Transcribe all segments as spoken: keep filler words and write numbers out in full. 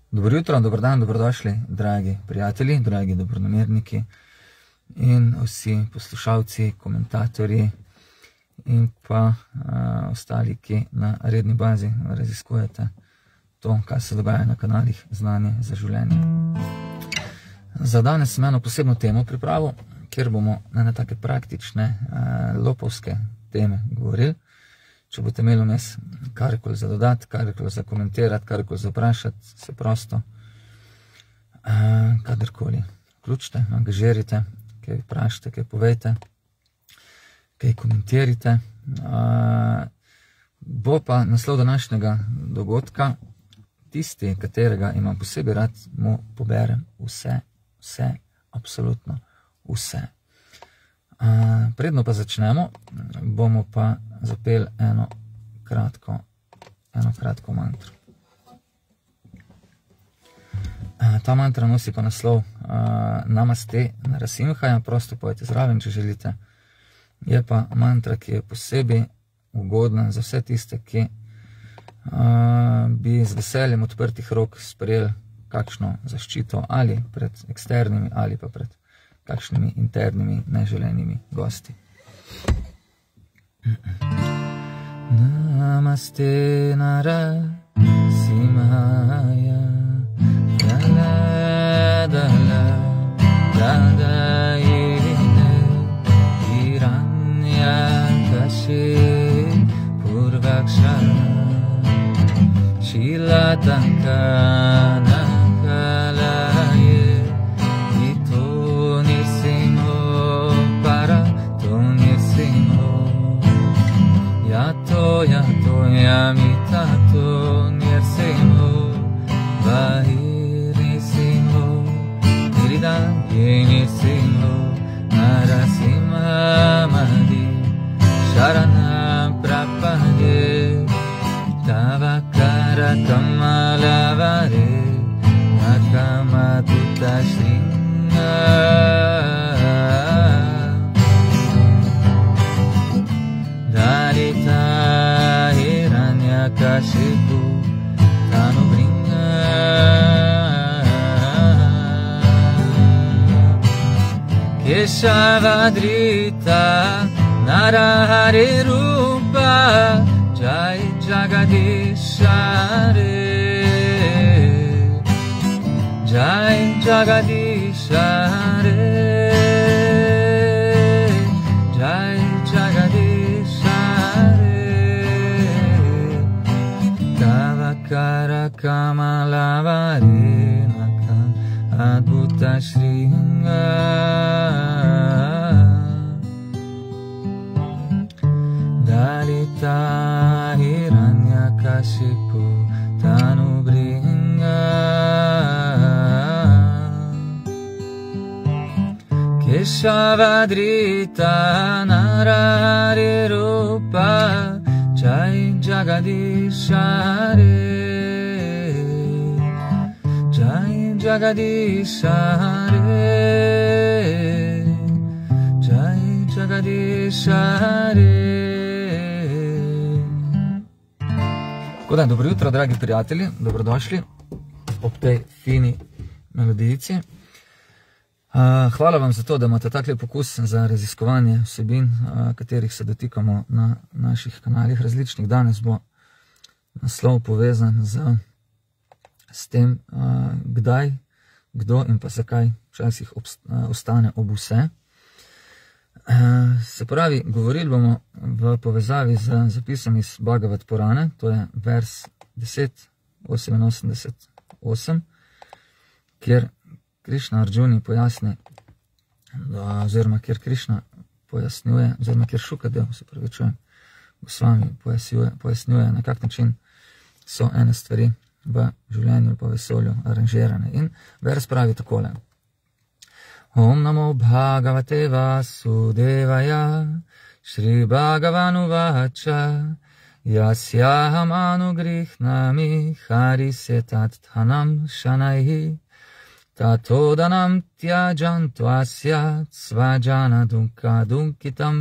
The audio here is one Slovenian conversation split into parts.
Dobro jutro, dobro dan, dobrodošli, dragi prijatelji, dragi dobronamerniki in vsi poslušalci, komentatorji in pa uh, ostali, ki na redni bazi raziskujete to, kaj se dogaja na kanalih Znanje za življenje. Za danes sem eno posebno temo pripravil, kjer bomo na ene take praktične, uh, lopovske teme govorili. Če boste imeli vmes karkoli za dodati, karkoli za komentirati, karkoli za vprašati, se prosto uh, kadarkoli vključite, angažirite, kaj vprašate, kaj povejte, kaj komentirite. Uh, bo pa naslov današnjega dogodka tisti, katerega imam posebej rad, mu poberem vse, vse, absolutno vse. Uh, predno pa začnemo, bomo pa zapeli eno kratko, eno kratko mantro. Uh, ta mantra nosi pa naslov uh, Namaste Narasimhaya, prosto pojete zraven, če želite. Je pa mantra, ki je posebej ugodna za vse tiste, ki uh, bi z veseljem odprtih rok sprejeli kakšno zaščito ali pred eksternimi ali pa pred kakšnimi internimi neželenimi gosti. Namaste Narasimhaya Dala Dala Dadayine Hiranyakashe Purvakshana Shilatankana Kalaye Yato yato yamitato nirsimho Vahirisimho Niridayenirsimho Narasimhamadi Sharanam prapade Tavakara kamalavare Nakamatuta shringa Dalita Hiranyakashipu Tanubringa Keshavadrita Narahari Rupa Jai Jagadishare Jai Jagadishare Jai Kara Kamalavari Nakam Adbhuta Shringa Dalita Hiranyakashipu Tanubringa Keshavadrita Narahari Rupa Jai Jagadishare Jai Jagadishare Jai Jagadishare. Tako da, dobro jutro, dragi prijatelji, dobrodošli ob tej fini melodijici. Uh, hvala vam za to, da imate takle pokus za raziskovanje vsebin, uh, katerih se dotikamo na naših kanalih različnih. Danes bo naslov povezan z, s tem, uh, kdaj, kdo in pa zakaj včasih obst, uh, ostane ob vse. Uh, se pravi, govorili bomo v povezavi z zapisom iz Bhagavad Purane, to je vers deset oseminosemdeset osem, kjer Krišna Arjuni pojasni, da, oziroma kjer Krišna pojasnjuje, oziroma kjer Šukadev, se pravi čujem, Gosvami pojasnjuje, pojasnjuje, na kak način so ene stvari v življenju pa vesolju aranžirane. In vers pravi takole. Om namo bhagavate vasudevaya Shri Bhagavanu vacha Yasyaham anugrihnami harisetat thanam shanaihi Tatodanam tyajantu asyat svajana dunka dunkitam.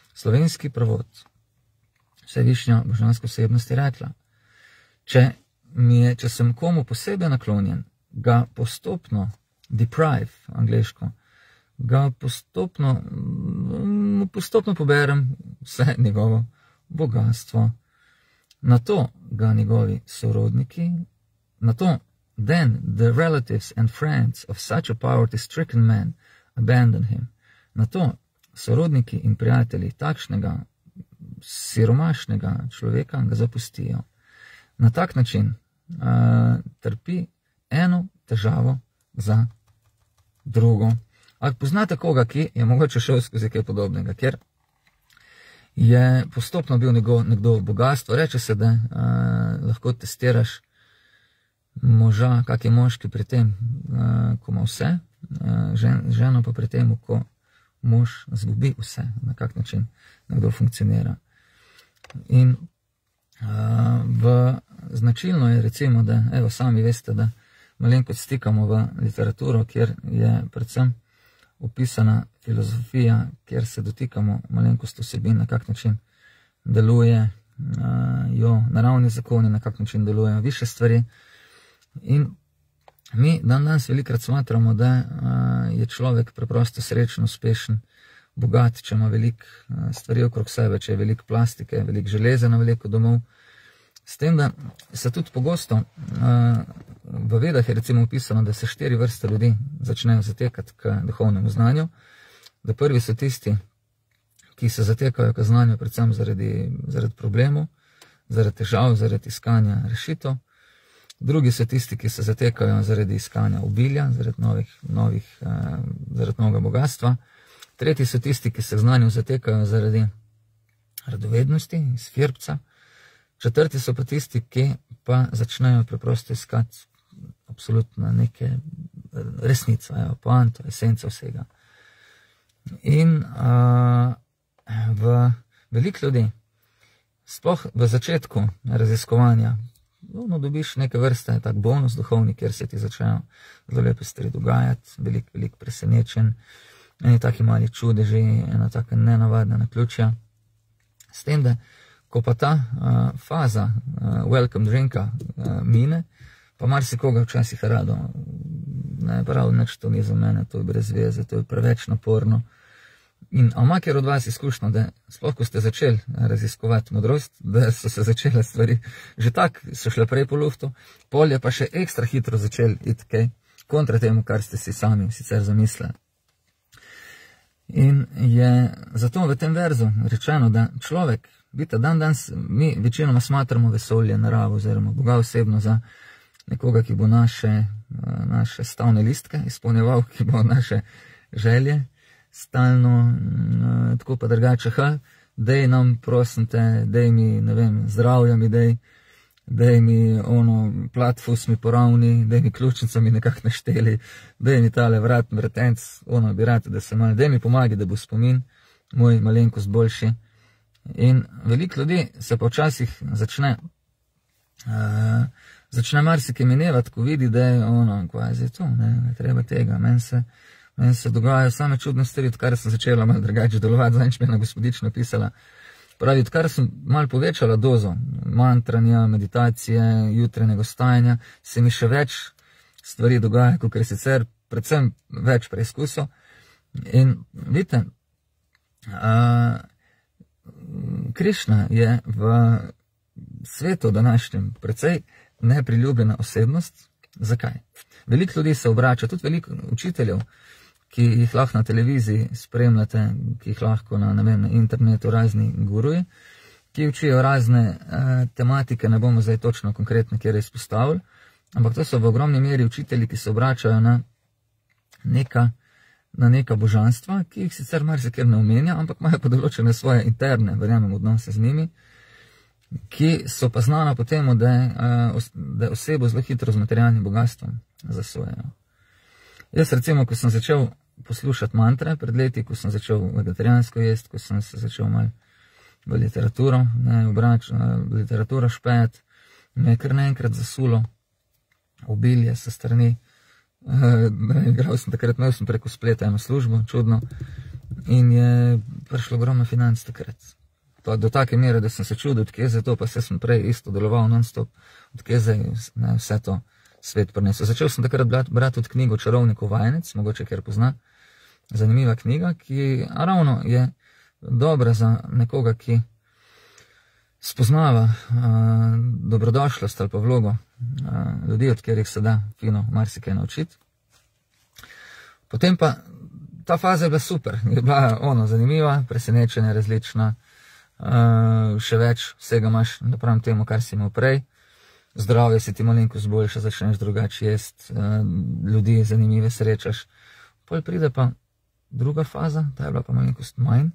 Slovenski prevod. Vsevišnja božanska osebnost je rekla, če mi je, če sem komu posebej naklonjen, ga postopno, deprive, angleško, ga postopno, postopno poberem vse njegovo bogatstvo. Na to ga njegovi sorodniki, na to then the relatives and friends of such a poverty-stricken man abandon him. Na to sorodniki in prijatelji takšnega siromašnega človeka ga zapustijo. Na tak način uh, trpi eno težavo za drugo. Ali poznate koga, ki je mogoče šel skozi kaj podobnega, ker je postopno bil nekdo, nekdo bogatstvo. Reče se, da uh, lahko testiraš moža, kak je moški pri tem, uh, ko ima vse, uh, žen, ženo pa pri tem, ko mož zgubi vse, na kak način nekdo funkcionira. In uh, v značilno je recimo, da evo sami veste, da malenkost stikamo v literaturo, kjer je predvsem opisana filozofija, kjer se dotikamo malenkost vsebin, na kak način deluje, uh, jo naravni zakoni, na kak način delujejo više stvari. In mi dan danes velikrat smatramo, da uh, je človek preprosto srečen, uspešen, bogat, če ima veliko uh, stvari okrog sebe, če je veliko plastike, veliko železa na veliko domov. S tem, da se tudi pogosto uh, v Vedah je recimo opisano, da se štiri vrste ljudi začnejo zatekati k duhovnemu znanju. Da prvi so tisti, ki se zatekajo k znanju predvsem zaradi, zaradi problemov, zaradi težav, zaradi iskanja rešitev. Drugi so tisti, ki se zatekajo zaradi iskanja obilja, zaradi novih, novih, uh, zaradi novega bogatstva. Tretji so tisti, ki se k znanju zatekajo zaradi radovednosti, iz firbca. Četrti so pa tisti, ki pa začnejo preprosto iskati absolutno neke resnico, evo, poanto, esenco vsega. In uh, v veliko ljudi, sploh v začetku raziskovanja, no, dobiš neke vrste tak bonus duhovni, kjer se ti začnejo zelo lepe stvari dogajati, veliko, veliko presenečen, eni taki mali čudeži, ena taka nenavadna naključja. S tem, da ko pa ta uh, faza uh, welcome drinka uh, mine, pa marsikoga včasih rado, ne, prav, nič to ni za mene, to je brez veze, to je preveč naporno. In a ima kjer od vas izkušnjo, da sploh, ko ste začeli raziskovati modrost, da so se začele stvari, že tak so šle prej po luftu, polje pa še ekstra hitro začeli iti kaj kontra temu, kar ste si sami sicer zamislili. In je zato v tem verzu rečeno, da človek, vidite, dan danes mi večinoma smatramo vesolje, naravo oziroma Boga osebno za nekoga, ki bo naše, naše stavne listke izpolnjeval, ki bo naše želje stalno, tako pa drugače, ha, dej nam, prosim te, dej mi, ne vem, zdravja mi dej, dej mi ono, platfus mi poravni, dej mi ključnico mi nekako našteli, dej mi tale vrat, vretenc, ono bi rad, da se malo, dej mi pomagi, da bo spomin moj malenkost boljši. In veliko ljudi se pa včasih začne, uh, začne marsikaj minevati, ko vidi, da je ono, kva je zdaj to, ne, treba tega, meni se, meni se dogajajo same čudne stvari, odkar sem začela malo drugače delovati, zadnjič mi je ena gospodična pisala, pravi, odkar sem malo povečala dozo mantranja, meditacije, jutrenjega stajanja, se mi še več stvari dogaja, kot je sicer, predvsem več preizkusov. In vidite, uh, Krišna je v svetu današnjem precej nepriljubljena osebnost. Zakaj? Veliko ljudi se obrača, tudi veliko učiteljev, ki jih lahko na televiziji spremljate, ki jih lahko na, ne vem, na internetu razni guruji, ki učijo razne eh, tematike, ne bomo zdaj točno konkretno kjer izpostavili, ampak to so v ogromni meri učitelji, ki se obračajo na neka na neka božanstva, ki jih sicer marsikjer ne omenja, ampak imajo pa določene svoje interne, verjamem, odnose z njimi, ki so pa znana po temu, da, da osebo zelo hitro z materialnim bogastvom zasvojejo. Jaz recimo, ko sem začel poslušati mantre pred leti, ko sem začel vegetarijansko jesti, ko sem se začel malo v literaturo, ne, obrač, v literaturo špejati, me je kar naenkrat zasulo obilje sa strani. Igral sem takrat, imel sem preko spleta eno službo, čudno, in je prišlo ogromno financ takrat. pa do take mere, da sem se čudil, odkje zdaj to, pa se sem prej isto deloval non-stop, odkje zdaj ne, vse to svet prinesel. Začel sem takrat brati tudi knjigo Čarovnikov vajenec, mogoče kjer pozna, zanimiva knjiga, ki ravno je dobra za nekoga, ki spoznava uh, dobrodošlost ali pa vlogo uh, ljudi, od kjerih se da fino marsikaj naučiti. Potem pa ta faza je bila super, je bila ono zanimiva, presenečenja različna, uh, še več vsega imaš napram temu, kar si imel prej. Zdravje si ti malenkost boljše, začneš drugače jest, uh, ljudi zanimive srečaš. Pol pride pa druga faza, ta je bila pa malenkost manj.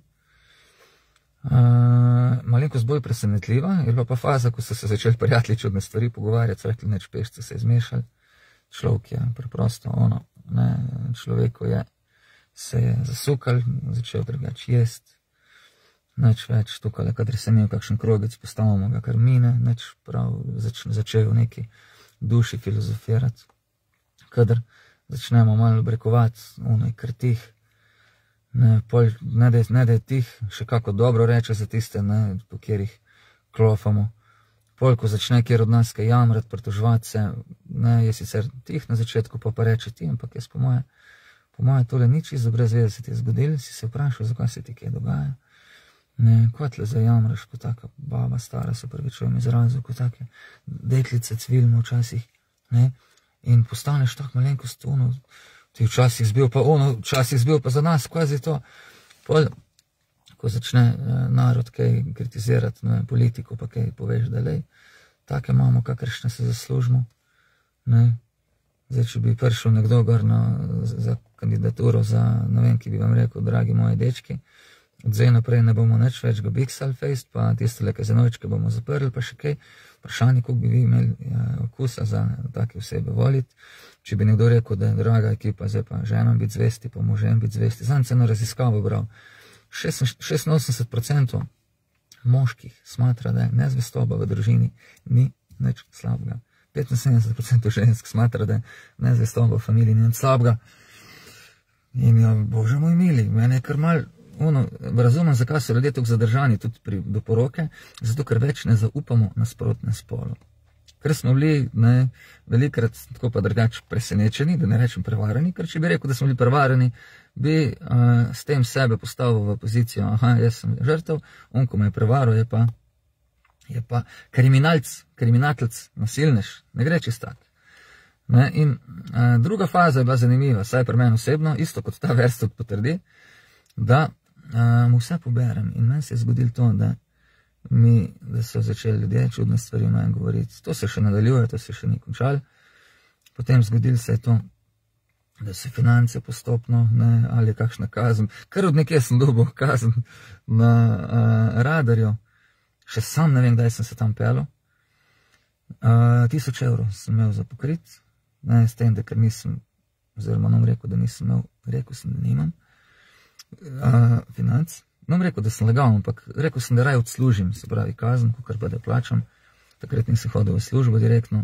Uh, malenkost bolj presenetljiva, je bila pa faza, ko so se začeli prijatelji čudne stvari pogovarjati, so rekli, neč pešce se je zmešali. Človek je preprosto ono, ne, človeku je se je zasukal, začel drugače jest, neč več tukaj, kadar se imel kakšen krogec, postavimo ga kar mine, neč prav zač, začel v neki duši filozofirati, kadar začnemo malo brekovati, ono je kar tih, ne, pol, ne, da, ne da je tih, še kako dobro reče za tiste, ne, po kjerih klofamo. Pol, ko začne kjer od nas kaj jamrati, pritoževati se, ne, je sicer tih na začetku, pa pa reče ti, ampak jaz po moje, po moje tole ni čisto brez veze se ti je zgodilo, si se vprašal, zakaj se ti kaj dogaja. Ne, ko tle zajamraš, ko taka baba stara, se pravičujem izrazu, ko take deklice cvilimo včasih, ne, in postaneš tak malenkost, ono, ti včasih zbil pa ono, včasih zbil pa za nas, kvazi to. Pol, ko začne eh, narod kaj kritizirati, ne, politiko, pa kaj poveš, da lej, take imamo, kakršne se zaslužimo, ne. Zdaj, če bi prišel nekdo gor na, za kandidaturo, za, ne vem, ki bi vam rekel, dragi moji dečki, od zdaj naprej ne bomo nič več ga biksal fejst, pa tiste kazinojčke bomo zaprli, pa še kaj, vprašanje, koliko bi vi imeli ja, okusa za take osebe voliti. Če bi nekdo rekel, da je draga ekipa, zdaj pa ženom biti zvesti, pa možem biti zvesti. Znam se na raziskavo bral. šestinosemdeset procentov moških smatra, da je nezvestoba v družini ni nič slabega. petinsedemdeset procentov žensk smatra, da je nezvestoba v familiji ni nič slabega. In ja, bože moj mili, mene je kar mal, ono, razumem, zakaj so ljudje tako zadržani tudi pri, do poroke, zato ker več ne zaupamo nasprotne spolu. Ker smo bili, ne, velikrat tako pa drugače presenečeni, da ne rečem prevarani, ker če bi rekel, da smo bili prevarani, bi uh, s tem sebe postavil v pozicijo, aha, jaz sem žrtev, on, ko me je prevaral, je pa, je pa kriminalc, kriminatelc, nasilnež, ne gre čist tak. Ne, in uh, druga faza je bila zanimiva, saj pri meni osebno, isto kot ta vers tudi potrdi, da uh, mu vse poberem in meni se je zgodilo to, da mi, da so začeli ljudje čudne stvari o meni govoriti. To se še nadaljuje, to se še ni končalo. Potem zgodilo se je to, da se finance postopno, ne, ali kakšna kazen, kar od nekje sem dobil kazen na uh, radarju, še sam ne vem, kdaj sem se tam pelil. Uh, tisoč evrov sem imel za pokrit, ne, s tem, da ker nisem, oziroma nam rekel, da nisem imel, rekel sem, da nimam uh, financ. Nam rekel, da sem legal, ampak rekel sem, da raj odslužim, se pravi kazen, kar pa da plačam. Takrat nisem hodil v službo direktno.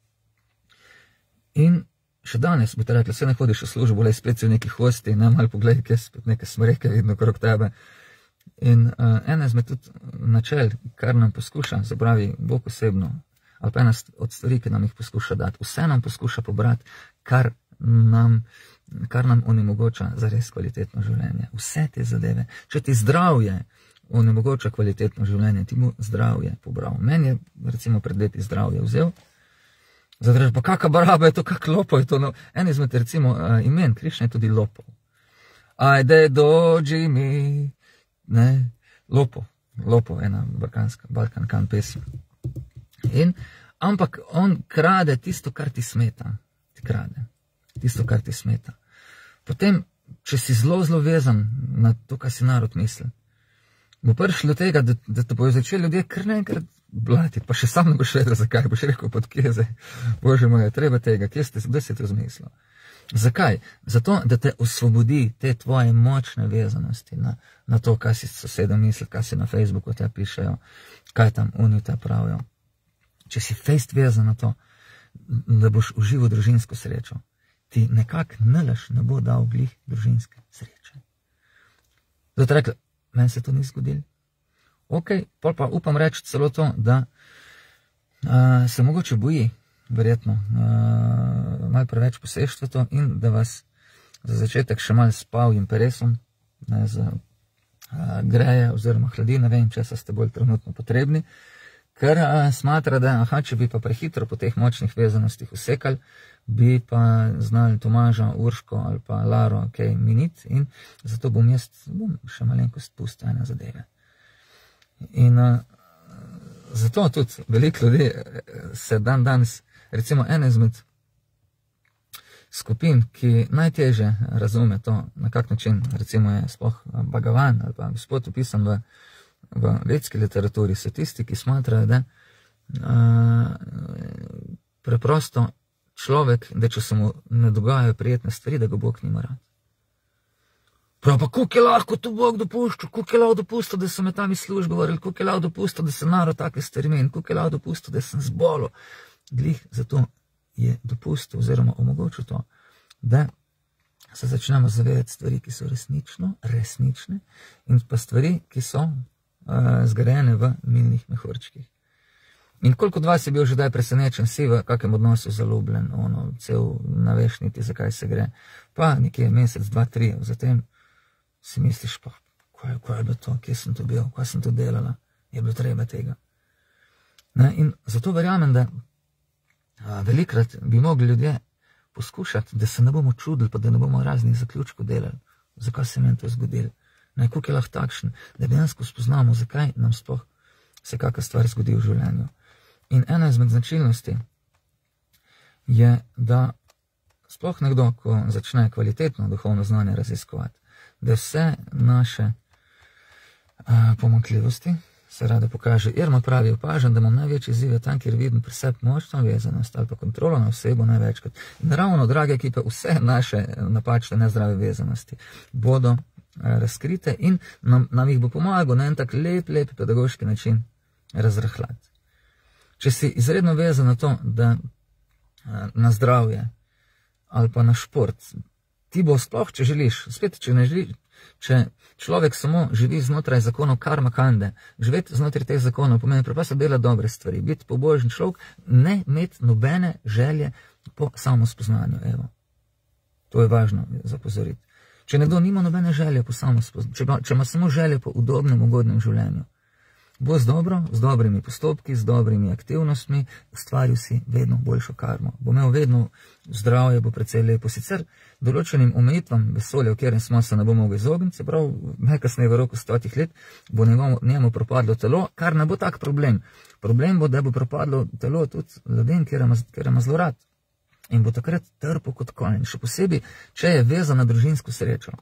In še danes bi te rekli, vse ne hodiš v službo, le spet si v neki hosti, ne, malo pogledaj, kje spet neke smreke vidno krog tebe. In uh, ena izmed tudi načel, kar nam poskuša, se pravi, Bog osebno, ali pa ena od stvari, ki nam jih poskuša dati, vse nam poskuša pobrati, kar nam kar nam onemogoča za res kvalitetno življenje. Vse te zadeve. Če ti zdravje onemogoča kvalitetno življenje, ti mu zdravje pobral. Meni je, recimo, pred leti zdravje vzel, zato reč, pa kaka baraba je to, kak lopov je to. No, en izmed, recimo, imen Krišna je tudi lopov. Ajde, dođi mi, ne, lopov, lopov, ena balkanska, balkankan pesem. In, ampak on krade tisto, kar ti smeta, ti krade. Tisto, kar ti smeta. Potem, če si zelo, zelo vezan na to, kar si narod misli, bo prišlo do tega, da, da te bojo začeli ljudje kar naenkrat blatiti, pa še sam ne boš vedel, zakaj, boš rekel, pod kje zdaj, bože moj, treba tega, kje ste, da si to zmislil. Zakaj? Zato, da te osvobodi te tvoje močne vezanosti na, na to, kaj si sosedom misli, kaj si na Facebooku te pišejo, kaj tam oni te pravijo. Če si fejst vezan na to, da boš užival družinsko srečo, ti nekak nalaž ne bo dal glih družinske sreče. Zato rekla, meni se to ni zgodilo. ok, pol pa upam reči celo to, da uh, se mogoče boji, verjetno, uh, malo preveč poseštva to in da vas za začetek še malo spav interesom, ne, za uh, greje oziroma hladi, ne vem, česa ste bolj trenutno potrebni, ker uh, smatra, da aha, če bi pa prehitro po teh močnih vezanostih usekali, bi pa znali Tomaža, Urško ali pa Laro kaj miniti in zato bom jaz bom še malenkost pustil ene zadeve. In uh, zato tudi veliko ljudi se dan danes, recimo ene izmed skupin, ki najteže razume to, na kak način, recimo je sploh Bhagavan ali pa Gospod opisan v, v vedski literaturi, so tisti, ki smatrajo, da uh, preprosto človek, da če se mu ne dogajajo prijetne stvari, da ga Bog nima rad. Prav pa, koliko je lahko to Bog dopuščal, koliko je lahko dopustil, da so me tam iz službe govorili, koliko je lahko dopustil, da se narod take stvari meni, koliko je lahko dopustil, da sem zbolel. Glih zato je dopustil oziroma omogočil to, da se začnemo zavedati stvari, ki so resnično, resnične in pa stvari, ki so uh, zgrajene v milnih mehurčkih. In koliko od vas je bil že daj presenečen, si v kakem odnosu zaljubljen, ono, cel ne veš niti, zakaj se gre. Pa nekje mesec, dva, tri, zatem si misliš, pa, kaj, kaj je bilo to, kje sem to bil, kaj sem to delala, je bilo treba tega. Ne? In zato verjamem, da a, velikrat bi mogli ljudje poskušati, da se ne bomo čudili, pa da ne bomo raznih zaključkov delali, zakaj se meni to zgodilo. Ne, koliko je lahko takšen, da dejansko spoznamo, zakaj nam sploh se kakšna stvar zgodi v življenju. In ena izmed značilnosti je, da sploh nekdo, ko začne kvalitetno duhovno znanje raziskovati, da vse naše a, pomanjkljivosti se rada pokaže. Irma pravi, opažam, da imam največji izziv tam, kjer vidim pri sebi močno vezanost ali pa kontrolo na osebo največkrat. In ravno, drage ekipe, vse naše napačne, nezdrave vezanosti bodo a, razkrite in nam, nam jih bo pomagal na en tak lep, lep pedagoški način razrahljati. Če si izredno vezan na to, da na zdravje ali pa na šport, ti bo sploh, če želiš, spet, če ne želiš, če človek samo živi znotraj zakonov karma kande, živeti znotraj teh zakonov pomeni preprosto delati dobre stvari, biti pobožen človek, ne imeti nobene želje po samospoznanju, evo. To je važno zapozoriti. Če nekdo nima nobene želje po samospoznanju, če, če ima samo želje po udobnem, ugodnem življenju, bo z dobro, z dobrimi postopki, z dobrimi aktivnostmi ustvaril si vedno boljšo karmo. Bo imel vedno zdravje, bo precej lepo. Sicer določenim omejitvam vesolja, v katerem smo se ne bo mogli izogniti, se pravi, najkasneje v roku stotih let bo njemu, njemu propadlo telo, kar ne bo tak problem. Problem bo, da bo propadlo telo tudi ljudem, kjer ima zelo rad. In bo takrat trpel kot konj. Še posebej, če je vezan na družinsko srečo.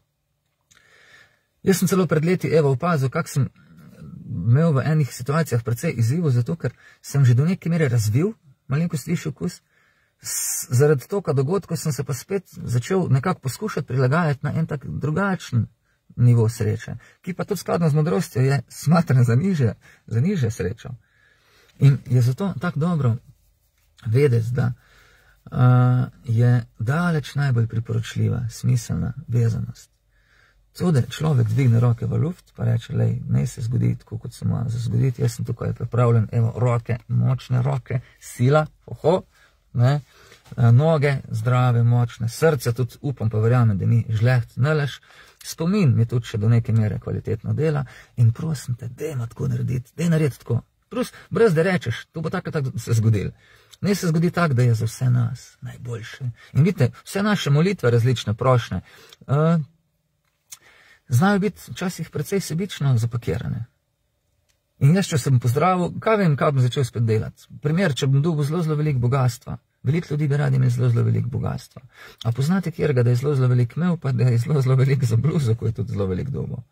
Jaz sem celo pred leti, evo, opazil, kak sem imel v enih situacijah precej izzivov, zato ker sem že do neke mere razvil malenkost višji okus. Zaradi toga dogodkov sem se pa spet začel nekako poskušati prilagajati na en tak drugačen nivo sreče, ki pa tudi skladno z modrostjo je smatran za nižje, za nižje srečo. In je zato tako dobro vedeti, da uh, je daleč najbolj priporočljiva, smiselna vezanost. To, da človek dvigne roke v luft, pa reče, lej, ne se zgodi tako, kot se mora zgoditi, jaz sem tukaj pripravljen, evo, roke, močne roke, sila, oho, ne, noge, zdrave, močne, srce, tudi upam, pa verjamem, da ni žleht, nelež, spomin mi tudi še do neke mere kvalitetno dela in prosim te, dejmo tako narediti, dej narediti tako, Prus, brez da rečeš, to bo tako, tako se zgodilo. Ne se zgodi tako, da je za vse nas najboljše. In vidite, vse naše molitve različne, prošnje, uh, znajo biti včasih precej sebično zapakirane. In jaz, če sem pozdravil, kaj vem, kaj bom začel spet delati. Primer, če bom dobil zelo, zelo veliko bogatstva. Veliko ljudi bi radi imeli zelo, zelo veliko bogatstva. A poznate kjerega, da je zelo, zelo veliko imel, pa da je zelo, zelo veliko za bluzo, ko je tudi zelo veliko dobil.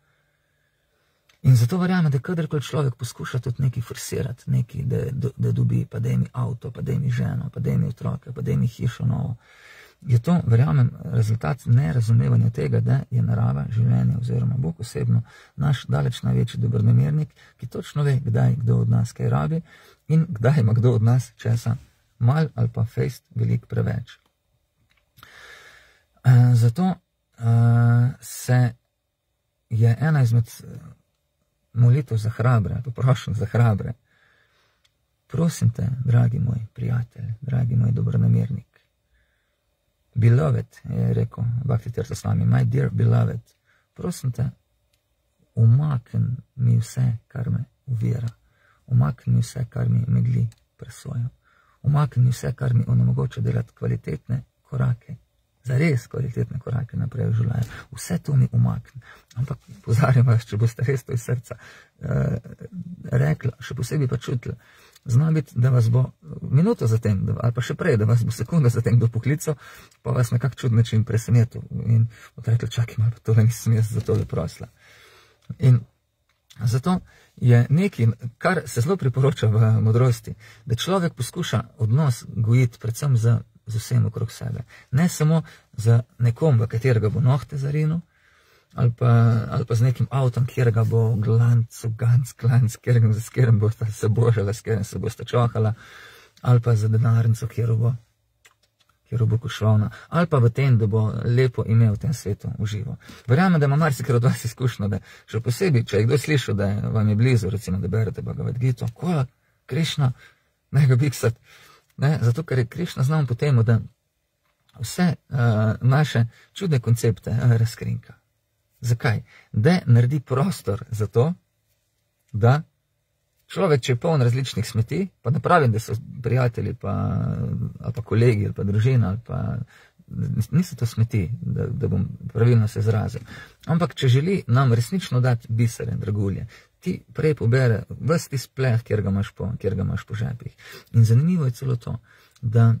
In zato verjamem, da kadarkoli človek poskuša tudi nekaj forsirati, nekaj, da, da, da dobi, pa da mi avto, pa da mi ženo, pa da mi otroke, pa da mi hišo novo, je to, verjamem, rezultat nerazumevanja tega, da je narava življenja oziroma Bog osebno naš daleč največji dobronamernik, ki točno ve, kdaj kdo od nas kaj rabi in kdaj ima kdo od nas česa mal ali pa fejst veliko preveč. Uh, zato uh, se je ena izmed molitev za hrabre, poprošen za hrabre. Prosim te, dragi moj prijatelj, dragi moj dobronamernik. Beloved, je rekel Bhakti Tirtha Swami, my dear beloved, prosim te, umakni mi vse, kar me uvira. Umakni mi vse, kar mi megli presojo. Umakni mi vse, kar mi onemogoča delati kvalitetne korake. Zares kvalitetne korake naprej v življenju. Vse to mi umakni. Ampak pozarjam vas, če boste res to iz srca uh, rekla, še posebej pa čutila, zna biti, da vas bo minuto zatem, ali pa še prej, da vas bo sekunda zatem kdo poklical, pa vas nekak čud način presenetil in boste rekli, čakaj malo, pa tole nisem jaz za tole prosla. In zato je nekaj, kar se zelo priporoča v modrosti, da človek poskuša odnos gojiti predvsem z, z vsem okrog sebe. Ne samo z nekom, v katerega bo nohte zarinil, ali pa, ali pa z nekim avtom, kjer ga bo glanc, ganc, glanc, kjer ga, s katerim boste se božala, s katerim se boste čohala, ali pa za denarnico, kjer bo, kjer bo košlovna, ali pa v tem, da bo lepo ime v tem svetu uživo. Verjamem, da ima marsikaj od vas izkušnjo, da še posebej, če je kdo slišal, da vam je blizu, recimo, da berete Bhagavad Gito, kola, Krišna, ne ga biksat, ne, zato, ker je Krišna znam po temu, da vse uh, naše čudne koncepte uh, razkrinka. Zakaj? Da naredi prostor za to, da človek, če je poln različnih smeti, pa ne pravim, da so prijatelji, pa, ali pa kolegi, ali pa družina, ali pa niso to smeti, da, da bom pravilno se izrazil. Ampak, če želi nam resnično dati bisere, dragulje, ti prej pobere ves ti spleh, kjer ga imaš po, kjer ga imaš po žepih. In zanimivo je celo to, da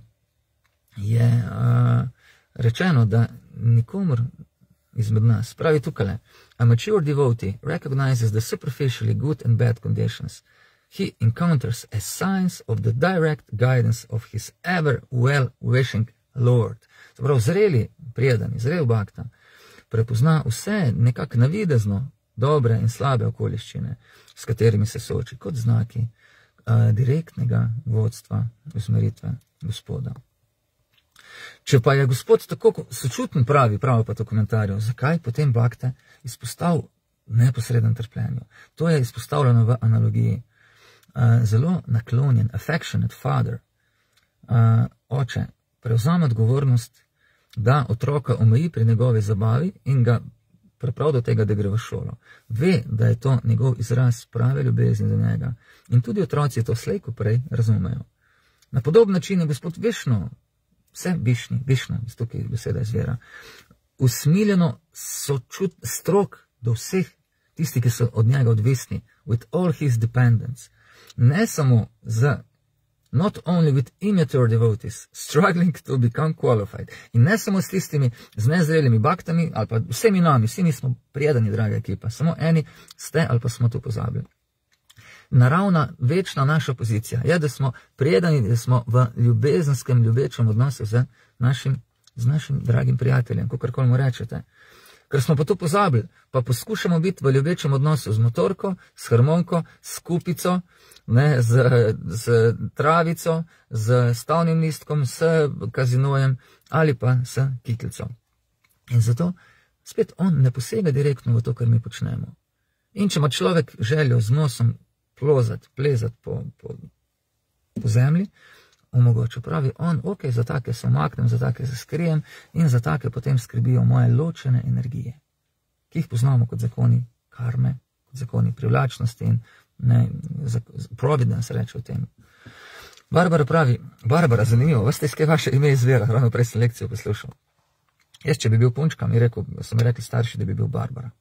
je uh, rečeno, da nikomor izmed nas, pravi tukaj, a mature devotee recognizes the superficially good and bad conditions. He encounters as signs of the direct guidance of his ever well-wishing Lord. Zaprav, zreli prijedani, zrel bhakta, prepozna vse nekako navidezno dobre in slabe okoliščine, s katerimi se sooči, kot znaki uh, direktnega vodstva usmeritve Gospoda. Če pa je Gospod tako sočuten pravi, pravi pa to komentarju, zakaj potem bhakta izpostavil neposreden trpljenju? To je izpostavljeno v analogiji. Uh, zelo naklonjen, affectionate father, uh, oče, prevzame odgovornost, da otroka omeji pri njegovi zabavi in ga pripravi do tega, da gre v šolo. Ve, da je to njegov izraz prave ljubezni do njega. In tudi otroci to slej ko prej razumejo. Na podoben način je Gospod Višnu, vse Višni, Višnu, iz tukaj beseda izvira, usmiljeno sočut, strok do vseh tistih, ki so od njega odvisni, with all his dependents. Ne samo z, not only with immature devotees, struggling to become qualified. In ne samo s tistimi z nezrelimi bhaktami, ali pa vsemi nami, vsi mi smo prijedani, draga ekipa, samo eni ste ali pa smo to pozabili. Naravna, večna naša pozicija je, da smo prijedani, da smo v ljubezenskem, ljubečem odnosu z našim, z našim dragim prijateljem, kakorkoli mu rečete. Ker smo pa to pozabili, pa poskušamo biti v ljubečem odnosu z motorko, s harmonko, s kupico, ne, z, z travico, z stavnim listkom, s kazinojem ali pa s kiklico. In zato spet on ne posega direktno v to, kar mi počnemo. In če ima človek željo z nosom plozati, plezati po, po, po zemlji, omogoča, pravi on, ok, za take se omaknem, za take se skrijem in za take potem skrbijo moje ločene energije, ki jih poznamo kot zakoni karme, kot zakoni privlačnosti in ne, providence reče o tem. Barbara pravi, Barbara, zanimivo, veste, iz kje vaše ime izvira, ravno prej sem lekcijo poslušal. Jaz, če bi bil punčka, mi rekel, so mi rekli starši, da bi bil Barbara.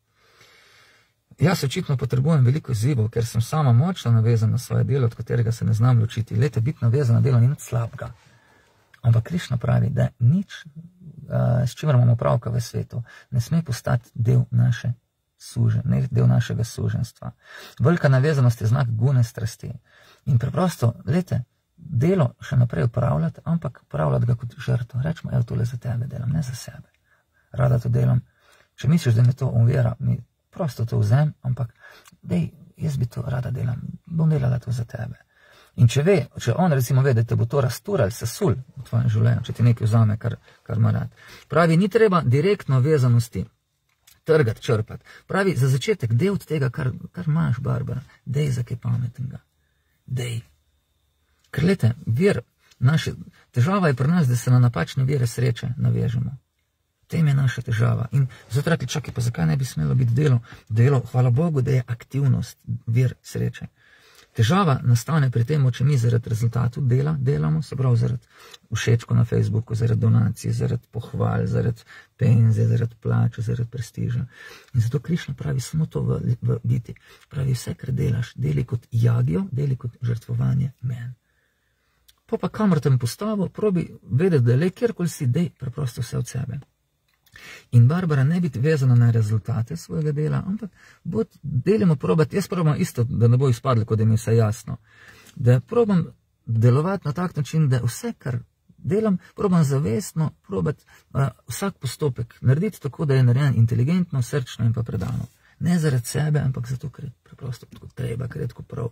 Jaz očitno potrebujem veliko izzivov, ker sem sama močno navezana na svoje delo, od katerega se ne znam ločiti. Lete, biti navezan na delo ni nič slabega. Ampak Krišna pravi, da nič, uh, s čimer imamo pravka v svetu, ne sme postati del, naše sužen, ne, del našega suženstva. Velika navezanost je znak gune strasti. In preprosto, lete, delo še naprej upravljati, ampak upravljati ga kot žrtvo. Rečemo, evo, tole za tebe delam, ne za sebe. Rada to delam. Če misliš, da me to uvira, mi prosto to vzem, ampak dej, jaz bi to rada delam, bom delala to za tebe. In če ve, če on recimo ve, da te bo to rasturali, sesul v tvojem življenju, če ti nekaj vzame, kar, kar ima rad. Pravi, ni treba direktno vezanosti trgati, črpati. Pravi, za začetek, dej od tega, kar, kar imaš, Barbara, dej za kaj pametnega. Dej. Ker lete, vir, naše, težava je pri nas, da se na napačne vire sreče navežemo. Tem je naša težava. In zato rekli, čakaj, pa zakaj ne bi smelo biti delo? Delo, hvala Bogu, da je aktivnost vir sreče. Težava nastane pri tem, če mi zaradi rezultatov dela delamo, se pravi zaradi všečko na Facebooku, zaradi donacij, zaradi pohval, zaradi penzije, zaradi plače, zaradi prestiža. In zato Krišna pravi samo to v, v biti. Pravi, vse, kar delaš, deli kot jagijo, deli kot žrtvovanje meni. Po pa kamor tem postavo, probi vedeti, da le kjerkoli si, dej preprosto vse od sebe. In Barbara ne biti vezana na rezultate svojega dela, ampak delimo probati, jaz probam isto, da ne bo izpadlo, kot da mi je vse jasno, da probam delovati na tak način, da vse, kar delam, probam zavestno, probati uh, vsak postopek narediti tako, da je narejen inteligentno, srčno in pa predano. Ne zaradi sebe, ampak zato, ker je preprosto tako treba, ker je tako prav.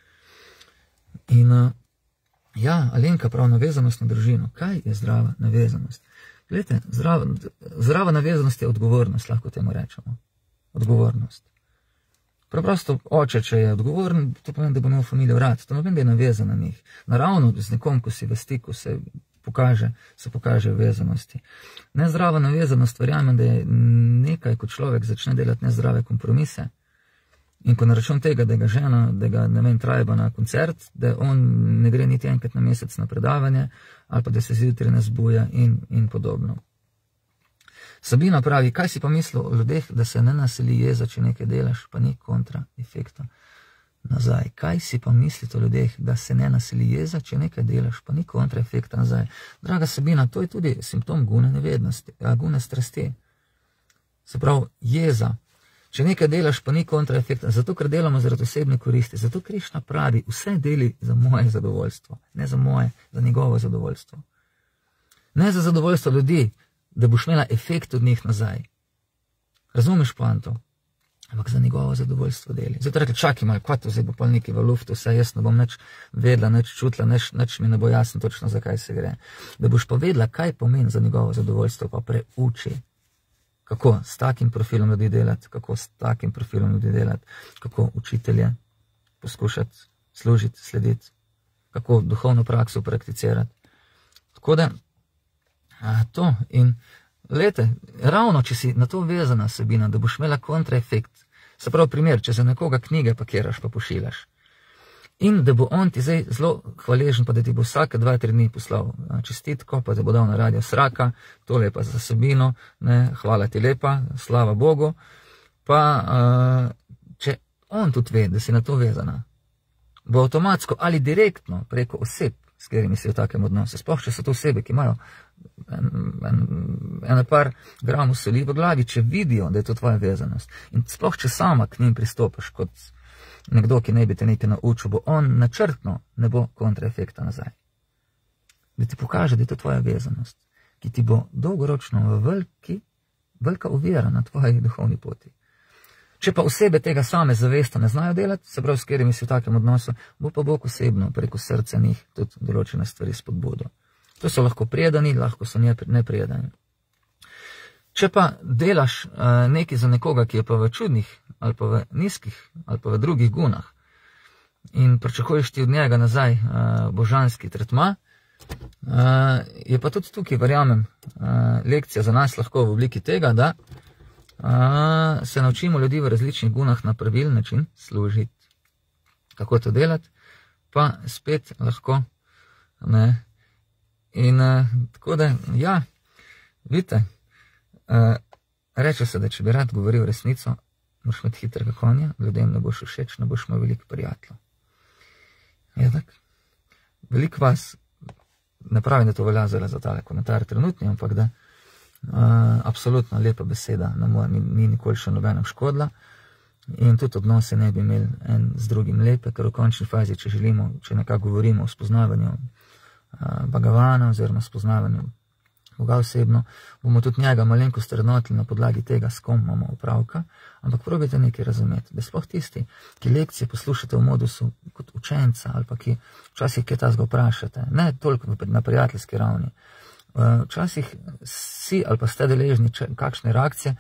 In uh, ja, Alenka prav, navezanost na družino. Kaj je zdrava navezanost? Glejte, zdrava, zdrava navezanost je odgovornost, lahko temu rečemo. Odgovornost. Preprosto oče, če je odgovoren, to pomeni, da bo imel familijo rad. To ne pomeni, da je navezan na njih. Naravno, z nekom, ko si v stiku, se pokaže, se pokaže vezanosti. Nezdrava navezanost, verjamem, da je nekaj, ko človek začne delati nezdrave kompromise. In ko na račun tega, da ga žena, da ga, ne vem, trajba na koncert, da on ne gre niti enkrat na mesec na predavanje, ali pa da se zjutraj ne zbuja in, in podobno. Sabina pravi, kaj si pa mislil o ljudeh, da se ne naseli jeza, če nekaj delaš, pa ni kontra efekta nazaj. Kaj si pa misliti o ljudeh, da se ne naseli jeza, če nekaj delaš, pa ni kontra efekta nazaj. Draga Sabina, to je tudi simptom gune nevednosti, gune strasti. Se pravi, jeza. Če nekaj delaš, pa ni kontraefekta, zato ker delamo zaradi osebne koristi, zato Krišna pravi, vse deli za moje zadovoljstvo, ne za moje, za njegovo zadovoljstvo. Ne za zadovoljstvo ljudi, da boš imela efekt od njih nazaj. Razumeš poanto? Ampak za njegovo zadovoljstvo deli. Zato rekli, čakaj malo, kaj to zdaj bo pa nekaj v luftu, vse jaz ne bom nič vedela, nič čutila, nič, nič mi ne bo jasno točno, zakaj se gre. Da boš pa vedela, kaj pomeni za njegovo zadovoljstvo, pa preuči. Kako s takim profilom ljudi delati, kako s takim profilom ljudi delati, kako učitelje poskušati služiti, slediti, kako duhovno prakso prakticirati. Tako da, a, to in lete, ravno če si na to vezana Sabina, da boš imela kontraefekt, se pravi primer, če za nekoga knjige pakiraš pa pošiljaš, in da bo on ti zdaj zelo hvaležen, pa da ti bo vsake dva, tri dni poslal čestitko, pa da bo dal na radio sraka, to lepa za Sabino, ne, hvala ti lepa, slava Bogu, pa uh, če on tudi ve, da si na to vezana, bo avtomatsko ali direktno preko oseb, s katerimi si v takem odnosu, sploh če so to osebe, ki imajo en, en, ene par gramov soli v glavi, če vidijo, da je to tvoja vezanost, in sploh če sama k njim pristopiš kot nekdo, ki ne bi te nekaj naučil, bo on načrtno ne bo kontraefekta nazaj. Da ti pokaže, da je to tvoja vezanost, ki ti bo dolgoročno v veliki, velika ovira na tvoji duhovni poti. Če pa osebe tega same zavestno ne znajo delati, se pravi, s katerimi si v takem odnosu, bo pa Bog osebno preko srca njih tudi določene stvari spodbudo. To so lahko prijedani, lahko so neprijedani. Če pa delaš uh, nekaj za nekoga, ki je pa v čudnih, ali pa v nizkih, ali pa v drugih gunah, in pričakuješ ti od njega nazaj uh, božanski tretma, uh, je pa tudi tukaj, verjamem, uh, lekcija za nas lahko v obliki tega, da uh, se naučimo ljudi v različnih gunah na pravilen način služiti. Kako to delati, pa spet lahko, ne, in uh, tako da, ja, vidite, Uh, reče se, da če bi rad govoril resnico, moraš imeti hitrega konja, ljudem ne boš všeč, ne boš imel veliko prijateljev. Je tak? Veliko vas, ne pravim, da to velja zelo za tale komentar trenutni, ampak da uh, absolutno lepa beseda na moja, ni, ni nikoli še nobenem škodila in tudi odnose ne bi imeli en z drugim lepe, ker v končni fazi, če želimo, če nekako govorimo o spoznavanju uh, Bhagavana oziroma spoznavanju Boga osebno, bomo tudi njega malenko strnotili na podlagi tega, s kom imamo opravka, ampak probajte nekaj razumeti, da sploh tisti, ki lekcije poslušate v modusu kot učenca ali pa ki včasih kaj tazga vprašate, ne toliko na prijateljski ravni, včasih si ali pa ste deležni kakšne reakcije,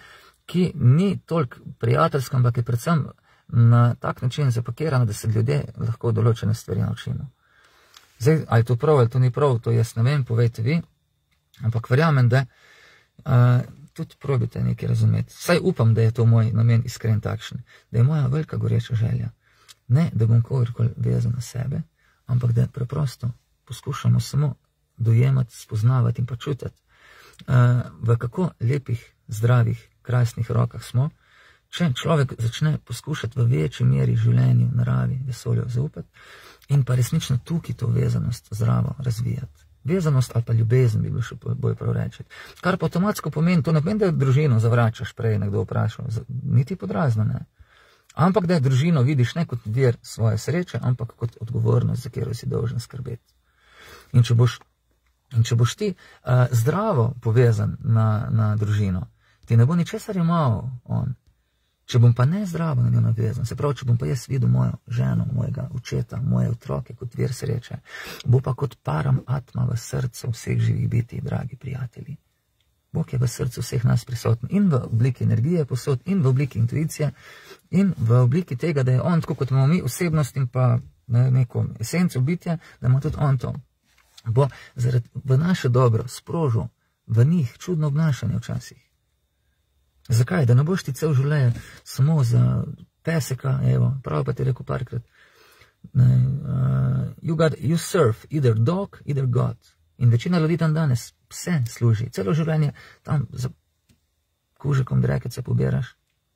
ki ni toliko prijateljska, ampak je predvsem na tak način zapakirana, da se ljudje lahko določene stvari naučimo. Zdaj, ali to prav, ali to ni prav, to jaz ne vem, povejte vi, ampak verjamem, da uh, tudi probite nekaj razumeti. Saj upam, da je to moj namen iskren takšen, da je moja velika goreča želja. Ne, da bom kogarkoli vezal na sebe, ampak da preprosto poskušamo samo dojemati, spoznavati in pa čutiti, uh, v kako lepih, zdravih, krasnih rokah smo, če človek začne poskušati v večji meri življenju, naravi, vesolju zaupati in pa resnično tukaj to vezanost zdravo razvijati. Vezanost ali pa ljubezen bi bilo še bolj prav reči. Kar pa avtomatsko pomeni, to ne pomeni, da družino zavračaš, prej nekdo vprašal, niti podrazno ne. Ampak da družino vidiš ne kot vir svoje sreče, ampak kot odgovornost, za katero si dolžen skrbeti. In če boš, in če boš ti uh, zdravo povezan na, na družino, ti ne bo ničesar imel on. Če bom pa ne zdravo na njo navezan, se pravi, če bom pa jaz videl mojo ženo, mojega očeta, moje otroke kot vir sreče, bo pa kot param atma v srcu vseh živih biti, dragi prijatelji. Bog je v srcu vseh nas prisoten in v obliki energije posod, in v obliki intuicije, in v obliki tega, da je on, tako kot imamo mi osebnost in pa ne, neko esenco bitja, da ima tudi on to. Bo zaradi v naše dobro sprožil v njih čudno obnašanje včasih. Zakaj? Da ne boš ti cel življenje samo za peseka, evo, prav pa ti rekel parkrat, ne, uh, you, got, you serve either dog, either God. In večina ljudi tam danes pse služi. Celo življenje tam za kužekom drekece pobiraš,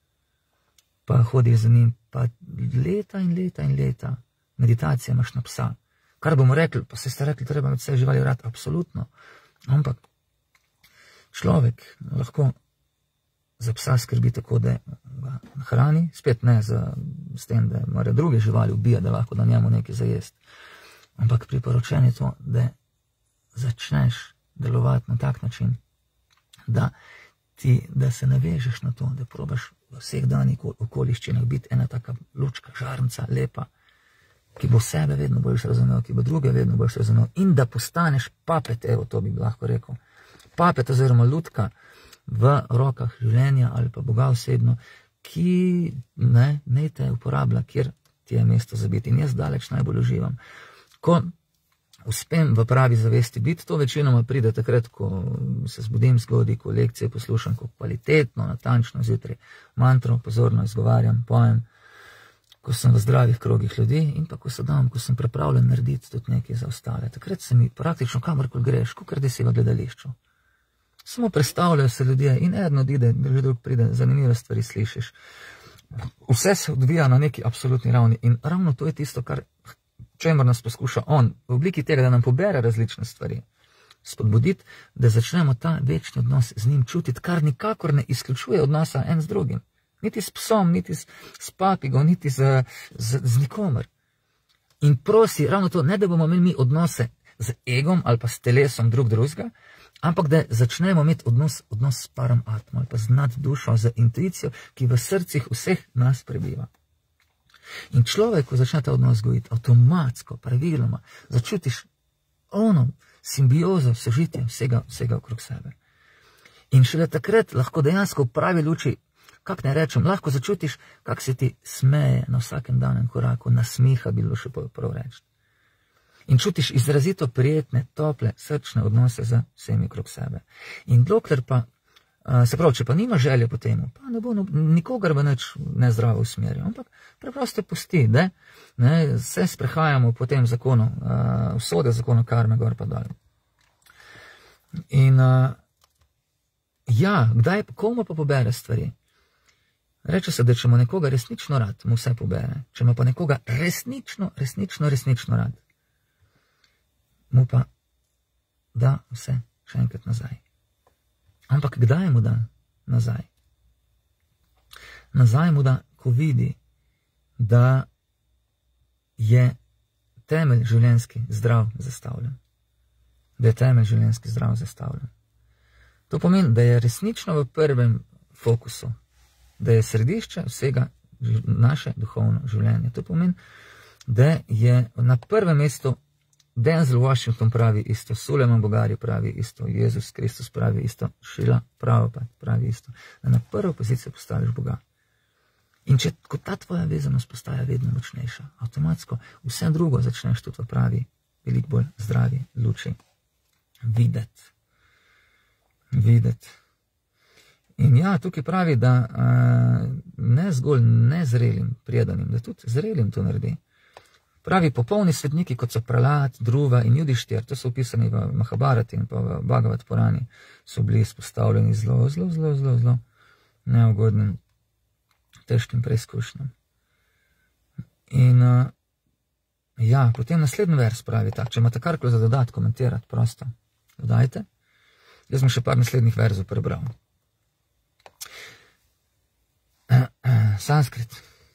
pa hodiš za njim, pa leta in leta in leta meditacije imaš na psa. Kar bomo rekli, pa se ste rekli, treba med vse živali rad, absolutno. Ampak človek lahko za psa skrbi tako, da ga hrani, spet ne za, s tem, da mora druge živali ubija, da lahko da njemu nekaj zajest. Ampak priporočen je to, da začneš delovati na tak način, da, ti, da se navežeš na to, da probaš v vseh danih okoliščinah biti ena taka lučka, žarnica, lepa, ki bo sebe vedno boljš razumel, ki bo druge vedno boljš razumel in da postaneš papet, evo to bi lahko rekel, papet oziroma lutka v rokah življenja ali pa Boga osebno, ki ne, ne te uporablja, kjer ti je mesto za biti. In jaz daleč najbolj uživam. Ko uspem v pravi zavesti biti, to večinoma pride takrat, ko se zbudim zgodaj, ko lekcije poslušam, ko kvalitetno, natančno zjutraj mantro pozorno izgovarjam, pojem, ko sem v zdravih krogih ljudi in pa ko se dam, ko sem pripravljen narediti tudi nekaj za ostale. Takrat se mi praktično kamorkoli greš, kakor da si v gledališču. Samo predstavljajo se ljudje in eden odide, že drug pride, zanimive stvari slišiš. Vse se odvija na neki absolutni ravni in ravno to je tisto, kar čemer nas poskuša on, v obliki tega, da nam pobere različne stvari, spodbuditi, da začnemo ta večni odnos z njim čutiti, kar nikakor ne izključuje odnosa en z drugim. Niti s psom, niti s, s papigo, niti z, z, z nikomer. In prosi, ravno to, ne da bomo imeli mi odnose z egom ali pa s telesom drug drugega, ampak da začnemo imeti odnos, odnos s param atmo ali pa z nad dušo, z intuicijo, ki v srcih vseh nas prebiva. In človek, ko začne ta odnos gojiti, avtomatsko, praviloma, začutiš ono simbiozo, sožitje vsega, vsega okrog sebe. In šele takrat lahko dejansko v pravi luči, kak ne rečem, lahko začutiš, kak se ti smeje na vsakem danem koraku, nasmiha bilo še prav reči. In čutiš izrazito prijetne, tople, srčne odnose z vsemi okrog sebe. In dokler pa, se pravi, če pa nima želje po temu, pa ne bo nikogar v nič nezdravo usmeril, ampak preprosto pusti, da ne, se sprehajamo po tem zakonu, usode zakonu karme, gor pa dol. In ja, kdaj, komu pa pobere stvari? Reče se, da če mu nekoga resnično rad, mu vse pobere. Če mu pa nekoga resnično, resnično, resnično rad, mu pa da vse še enkrat nazaj. Ampak kdaj mu da nazaj? Nazaj mu da, ko vidi, da je temelj življenjski zdrav zastavljen. Da je temelj življenjski zdrav zastavljen. To pomeni, da je resnično v prvem fokusu, da je središče vsega naše duhovno življenje. To pomeni, da je na prvem mestu Denzel Washington pravi isto, Suleiman Bogari pravi isto, Jezus Kristus pravi isto, Šila Prabhupada pravi isto, da na prvo pozicijo postaviš Boga. In če ko ta tvoja vezanost postaja vedno močnejša, avtomatsko vse drugo začneš tudi v pravi, veliko bolj zdravi luči videti. Videti. In ja, tukaj pravi, da uh, ne zgolj nezrelim, predanim, da tudi zrelim to naredi. Pravi, popolni svetniki, kot so Prahlad, Dhruva in Judištir, to so opisani v Mahabharati in pa v Bhagavad Purani, so bili izpostavljeni zelo, zelo, zelo, zelo, zelo neugodnim, težkim preizkušnjam. In uh, ja, potem naslednji vers pravi tak, če imate karkoli za dodati, komentirati, prosto dodajte. Jaz sem še par naslednjih verzov prebral. Sanskrit.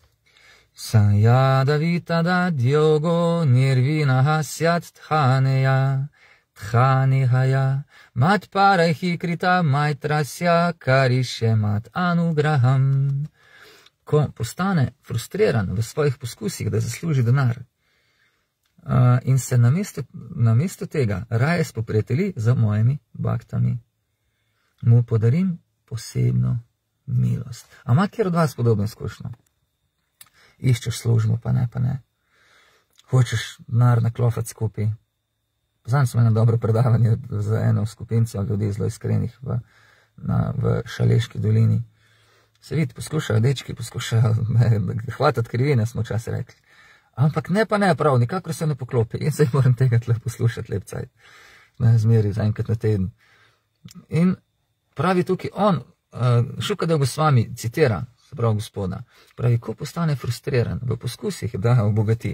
Sayadavita dad yogo nirvinaha syat thaneya thanihaya matparaihi krita maitrasya karishe mat anugraham. Ko postane frustriran v svojih poskusih, da zasluži denar uh, in se namesto, namesto tega raje spoprijatelji z mojimi baktami, mu podarim posebno milost. A ima kjer od vas podobno izkušnjo? Iščeš službo, pa ne, pa ne. Hočeš denar naklofati skupaj. Poznam sem eno dobro predavanje za eno skupinco ljudi zelo iskrenih v, na, v Šaleški dolini. Se vidi, poskušajo dečki, poskušajo hvatati krivine, smo čas rekli. Ampak ne, pa ne, prav, nikakor se ne poklopi. In se moram tega tle poslušati lep cajt. Ne, zmeri za enkrat na teden. In pravi tukaj on, uh, Šukadeva Gosvami citira, se pravi gospoda, pravi, ko postane frustriran v poskusih, da obogati,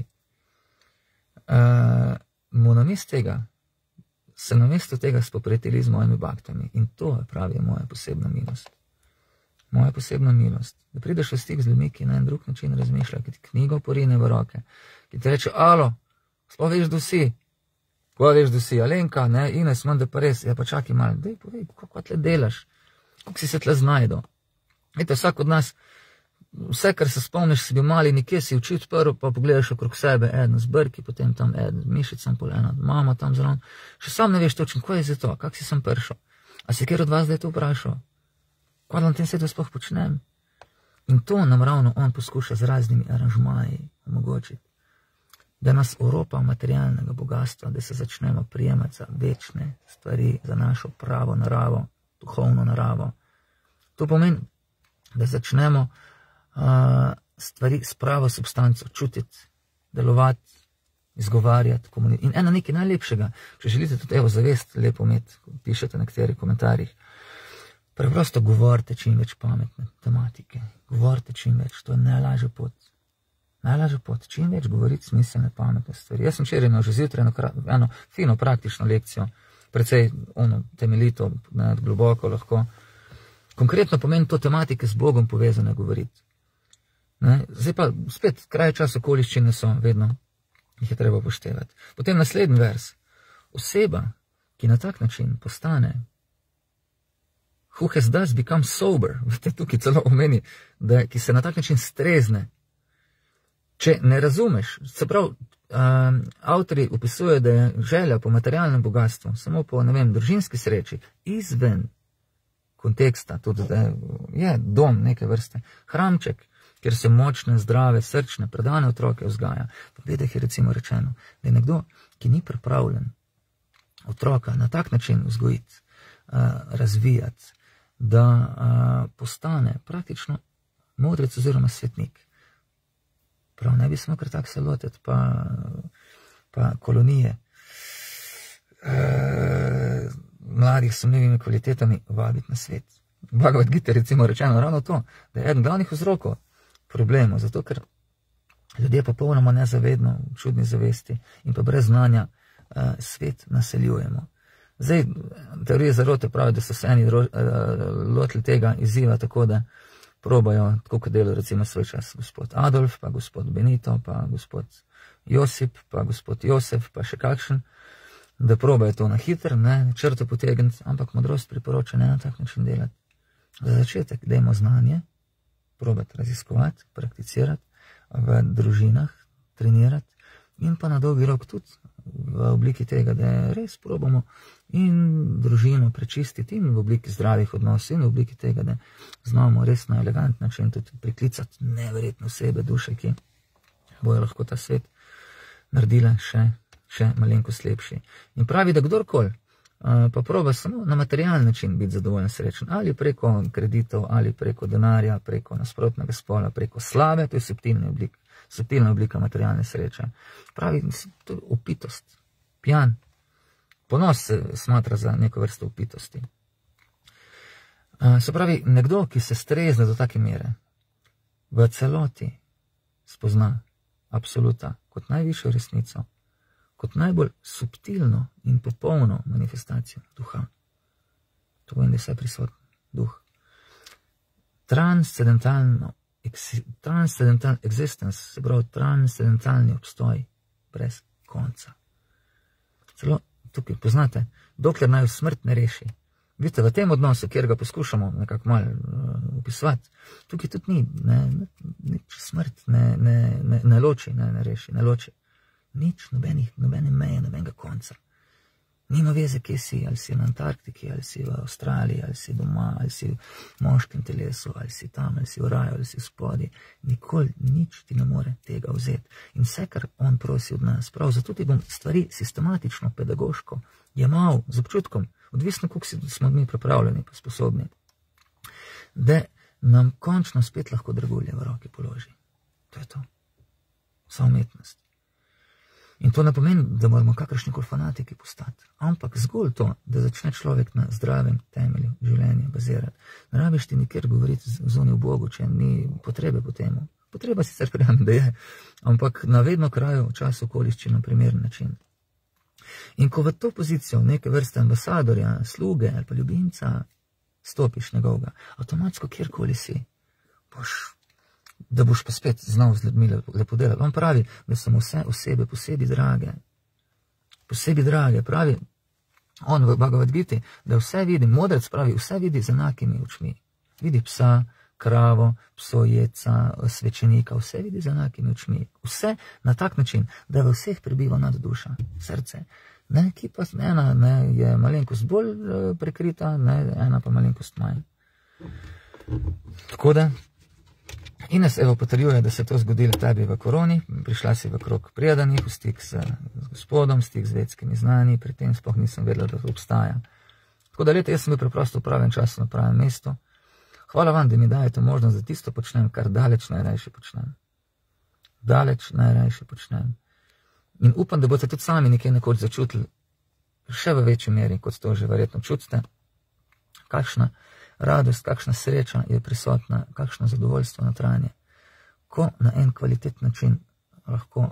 uh, mu namesto tega, se namesto tega spoprijatelji z mojimi baktami. In to je pravi moja posebna milost. Moja posebna milost. Da prideš v stik z ljudmi, ki na en drug način razmišlja, ki ti knjigo porine v roke, ki ti reče, alo, sploh veš, da si, ko veš, da si, Alenka, ne, Ines, manda pa res, ja pa čakaj malo, dej, povej, kako tle delaš, kako si se tle znajdo. Vete, vsak od nas, vse, kar se spomniš, si bi mali, nekje si oči odprl, pa pogledaš okrog sebe, eden z brki, potem tam eden z mišicam, pol ena mama tam zraven, še sam ne veš točno, kaj je za to, kak si sem prišel. A si kjer od vas zdaj to vprašal? Kaj na tem svetu sploh počnem? In to nam ravno on poskuša z raznimi aranžmaji omogočiti. Da nas oropa materialnega bogatstva, da se začnemo prijemati za večne stvari, za našo pravo naravo, duhovno naravo. To pomeni, da začnemo uh, stvari s pravo substanco čutiti, delovati, izgovarjati, komunicirati. In eno nekaj najlepšega, če želite tudi evo zavest lepo imeti, pišete na katerih komentarjih, preprosto govorite čim več pametne tematike. Govorite čim več, to je najlažja pot. Najlažja pot, čim več govoriti smiselne pametne stvari. Jaz sem včeraj imel že zjutraj eno, eno fino praktično lekcijo, precej ono, temeljito, ne, globoko lahko. Konkretno pomeni to tematike z Bogom povezane govoriti. Ne? Zdaj pa spet kraj čas okoliščine so, vedno jih je treba upoštevati. Potem naslednji vers. Oseba, ki na tak način postane who has thus become sober, veste, tukaj celo omeni, da, ki se na tak način strezne. Če ne razumeš, se prav, um, avtori opisujejo, da je želja po materialnem bogatstvu, samo po, ne vem, družinski sreči, izven konteksta, tudi da je dom neke vrste, hramček, kjer se močne, zdrave, srčne, predane otroke vzgaja. Pa vedeh je recimo rečeno, da je nekdo, ki ni pripravljen otroka na tak način vzgojiti, uh, razvijati, da uh, postane praktično modrec oziroma svetnik. Prav, ne bi smo kar tak se lotiti, pa, pa kolonije e, mladih s sumljivimi kvalitetami vabiti na svet. Bhagavad Gita recimo rečeno ravno to, da je eden glavnih vzrokov problemov, zato ker ljudje popolnoma nezavedno, v čudni zavesti in pa brez znanja e, svet naseljujemo. Zdaj, teorije zarote pravi, da so se eni ro, e, lotili tega izziva tako, da probajo, tako kot delajo recimo svoj čas gospod Adolf, pa gospod Benito, pa gospod Josip, pa gospod Josef, pa še kakšen, da probajo to na hitro, ne, črto potegniti, ampak modrost priporoča ne na tak način delati. Za začetek dajmo znanje, probati raziskovati, prakticirati v družinah, trenirati, in pa na dolgi rok tudi v obliki tega, da res probamo in družino prečistiti in v obliki zdravih odnosov in v obliki tega, da znamo res na elegant način tudi priklicati neverjetne osebe, duše, ki bojo lahko ta svet naredile še, še malenkost lepši. In pravi, da kdorkoli pa proba samo na materialni način biti zadovoljen, srečen, ali preko kreditov, ali preko denarja, preko nasprotnega spola, preko slave, to je subtilna oblika, subtilna oblika materialne sreče. Pravi, to je opitost, pijan. Ponos se smatra za neko vrsto opitosti. Se pravi, nekdo, ki se strezne do take mere, v celoti spozna absoluta kot najvišjo resnico, kot najbolj subtilno in popolno manifestacijo duha. To pomeni, da je vse prisoten duh. Transcendentalno, transcendental existence, se pravi transcendentalni obstoj brez konca. Celo tukaj poznate, dokler naj smrt ne reši. Vidite, v tem odnosu, kjer ga poskušamo nekako malo uh, opisovati, tukaj tudi ni, ne, ne, smrt ne, ne, ne, ne loči, ne, ne reši, ne loči. Nič, nobenih, nobene meje, nobenega konca. Nima veze, kje si, ali si na Antarktiki, ali si v Avstraliji, ali si doma, ali si v moškem telesu, ali si tam, ali si v raju, ali si v spodi. Nikoli nič ti ne more tega vzeti. In vse, kar on prosi od nas, prav, zato ti bom stvari sistematično, pedagoško jemal z občutkom, odvisno, koliko smo mi pripravljeni pa sposobni, da nam končno spet lahko dragulje v roki položi. To je to. Vsa umetnost. In to ne pomeni, da moramo kakršnikoli fanatiki postati, ampak zgolj to, da začne človek na zdravem temelju življenja bazirati. Ne rabiš ti nikjer govoriti zunaj v Bogu, če ni potrebe po temu. Potreba sicer verjamem, da je, ampak na vedno kraju, času, okoliščin na primeren način. In ko v to pozicijo neke vrste ambasadorja, sluge ali pa ljubimca stopiš njegovega, avtomatsko kjerkoli si, boš da boš pa spet znal z ljudmi lepo delati. On pravi, da so mu vse osebe posebej drage. Posebej drage. Pravi, on v Bhagavad Giti, da vse vidi, modrec pravi, vse vidi z enakimi očmi. Vidi psa, kravo, psojeca, svečenika, vse vidi z enakimi očmi. Vse na tak način, da v vseh prebiva nad duša, srce. Ne, ki pa ena ne, je malenkost bolj prekrita, ne, ena pa malenkost manj. Tako da, Ines evo potrjuje, da se to zgodilo tebi v koroni, prišla si v krog prijadanih, v stik z, z gospodom, stik z vedskimi znanji, pri tem sploh nisem vedela, da to obstaja. Tako da, leta, jaz sem bil preprosto v pravem času na pravem mestu. Hvala vam, da mi dajete možnost, da tisto počnem, kar daleč najrajše počnem. Daleč najrajše počnem. In upam, da boste tudi sami nekaj nekoč začutili še v večji meri, kot to že verjetno čutite, kakšna radost, kakšna sreča je prisotna, kakšno zadovoljstvo notranje, ko na en kvalitet način lahko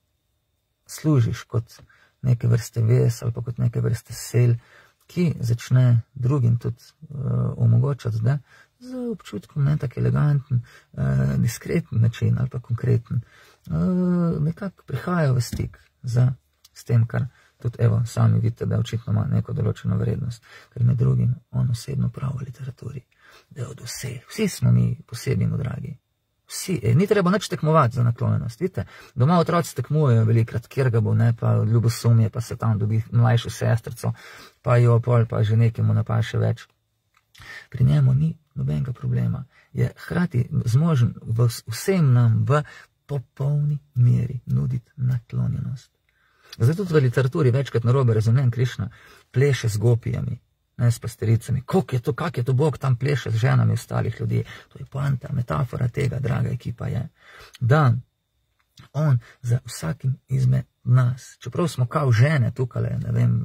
služiš kot neke vrste vez ali pa kot neke vrste sel, ki začne drugim tudi uh, omogočati, da z občutkom ne tak eleganten, uh, diskreten način ali pa konkreten, uh, nekako prihajajo v stik za, s tem, kar tudi evo, sami vidite, da očitno ima neko določeno vrednost, ker med drugim on osebno prav v literaturi, da od vseh, vsi smo mi posebno dragi. Vsi, e, ni treba nič tekmovati za naklonjenost, vidite, doma otroci tekmujejo velikrat, kjer ga bo, ne, pa ljubosumje, pa se tam dobi mlajšo sestrico, pa jo pol, pa že nekemu napaše več. Pri njemu ni nobenega problema, je hkrati zmožen v vsem nam v popolni meri nuditi naklonjenost. Zdaj tudi v literaturi večkrat narobe razumem Krišna pleše z gopijami, ne s pastericami. Kak je to, kak je to Bog tam pleše z ženami ostalih ljudi? To je poanta, metafora tega, draga ekipa je, da on za vsakim izmed nas, čeprav smo kao žene tukaj, ne vem,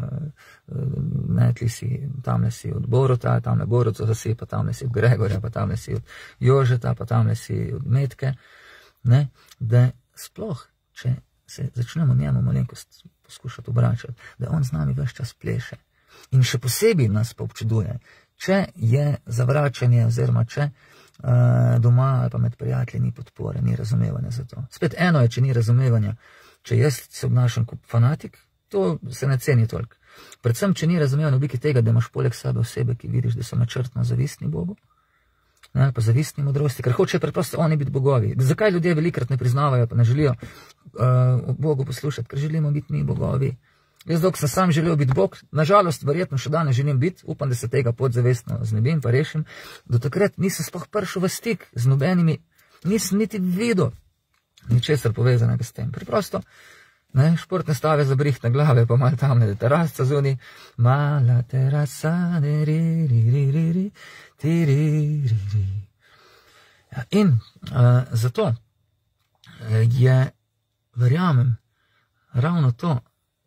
ne, tli si, tamle si od Boruta, tamle Boruta zasi, pa tamle si od Gregorja, pa tamle si od Jožeta, pa tamle si od Metke, ne, da sploh, če se začnemo njemu malenkost poskušati obračati, da on z nami ves čas pleše. In še posebej nas pa občuduje, če je zavračanje oziroma če uh, doma ali pa med prijatelji ni podpore, ni razumevanja za to. Spet eno je, če ni razumevanja, če jaz se obnašam kot fanatik, to se ne ceni toliko. Predvsem, če ni razumevanja v obliki tega, da imaš poleg sebe osebe, ki vidiš, da so načrtno zavistni Bogu, ne, pa zavistni modrosti, ker hoče preprosto oni biti bogovi. Zakaj ljudje velikrat ne priznavajo, pa ne želijo uh, Bogu poslušati, ker želimo biti mi bogovi. Jaz dok sem sam želel biti Bog, nažalost, verjetno še danes želim biti, upam, da se tega podzavestno znebim pa rešim, do takrat nisem sploh prišel v stik z nobenimi, nisem niti videl ničesar povezanega s tem. Preprosto, ne, športne stave za brihtne glave, pa malo tamne terasca zunaj, mala terasa, ri, ri, ri, ri, ri, ti, ri, ri, ri. Ja, in uh, zato je, verjamem, ravno to,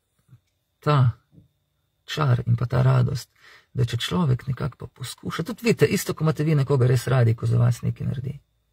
ta čar in pa ta radost, da če človek nekako pa poskuša, tudi vidite, isto, ko imate vi nekoga res radi, ko za vas nekaj naredi.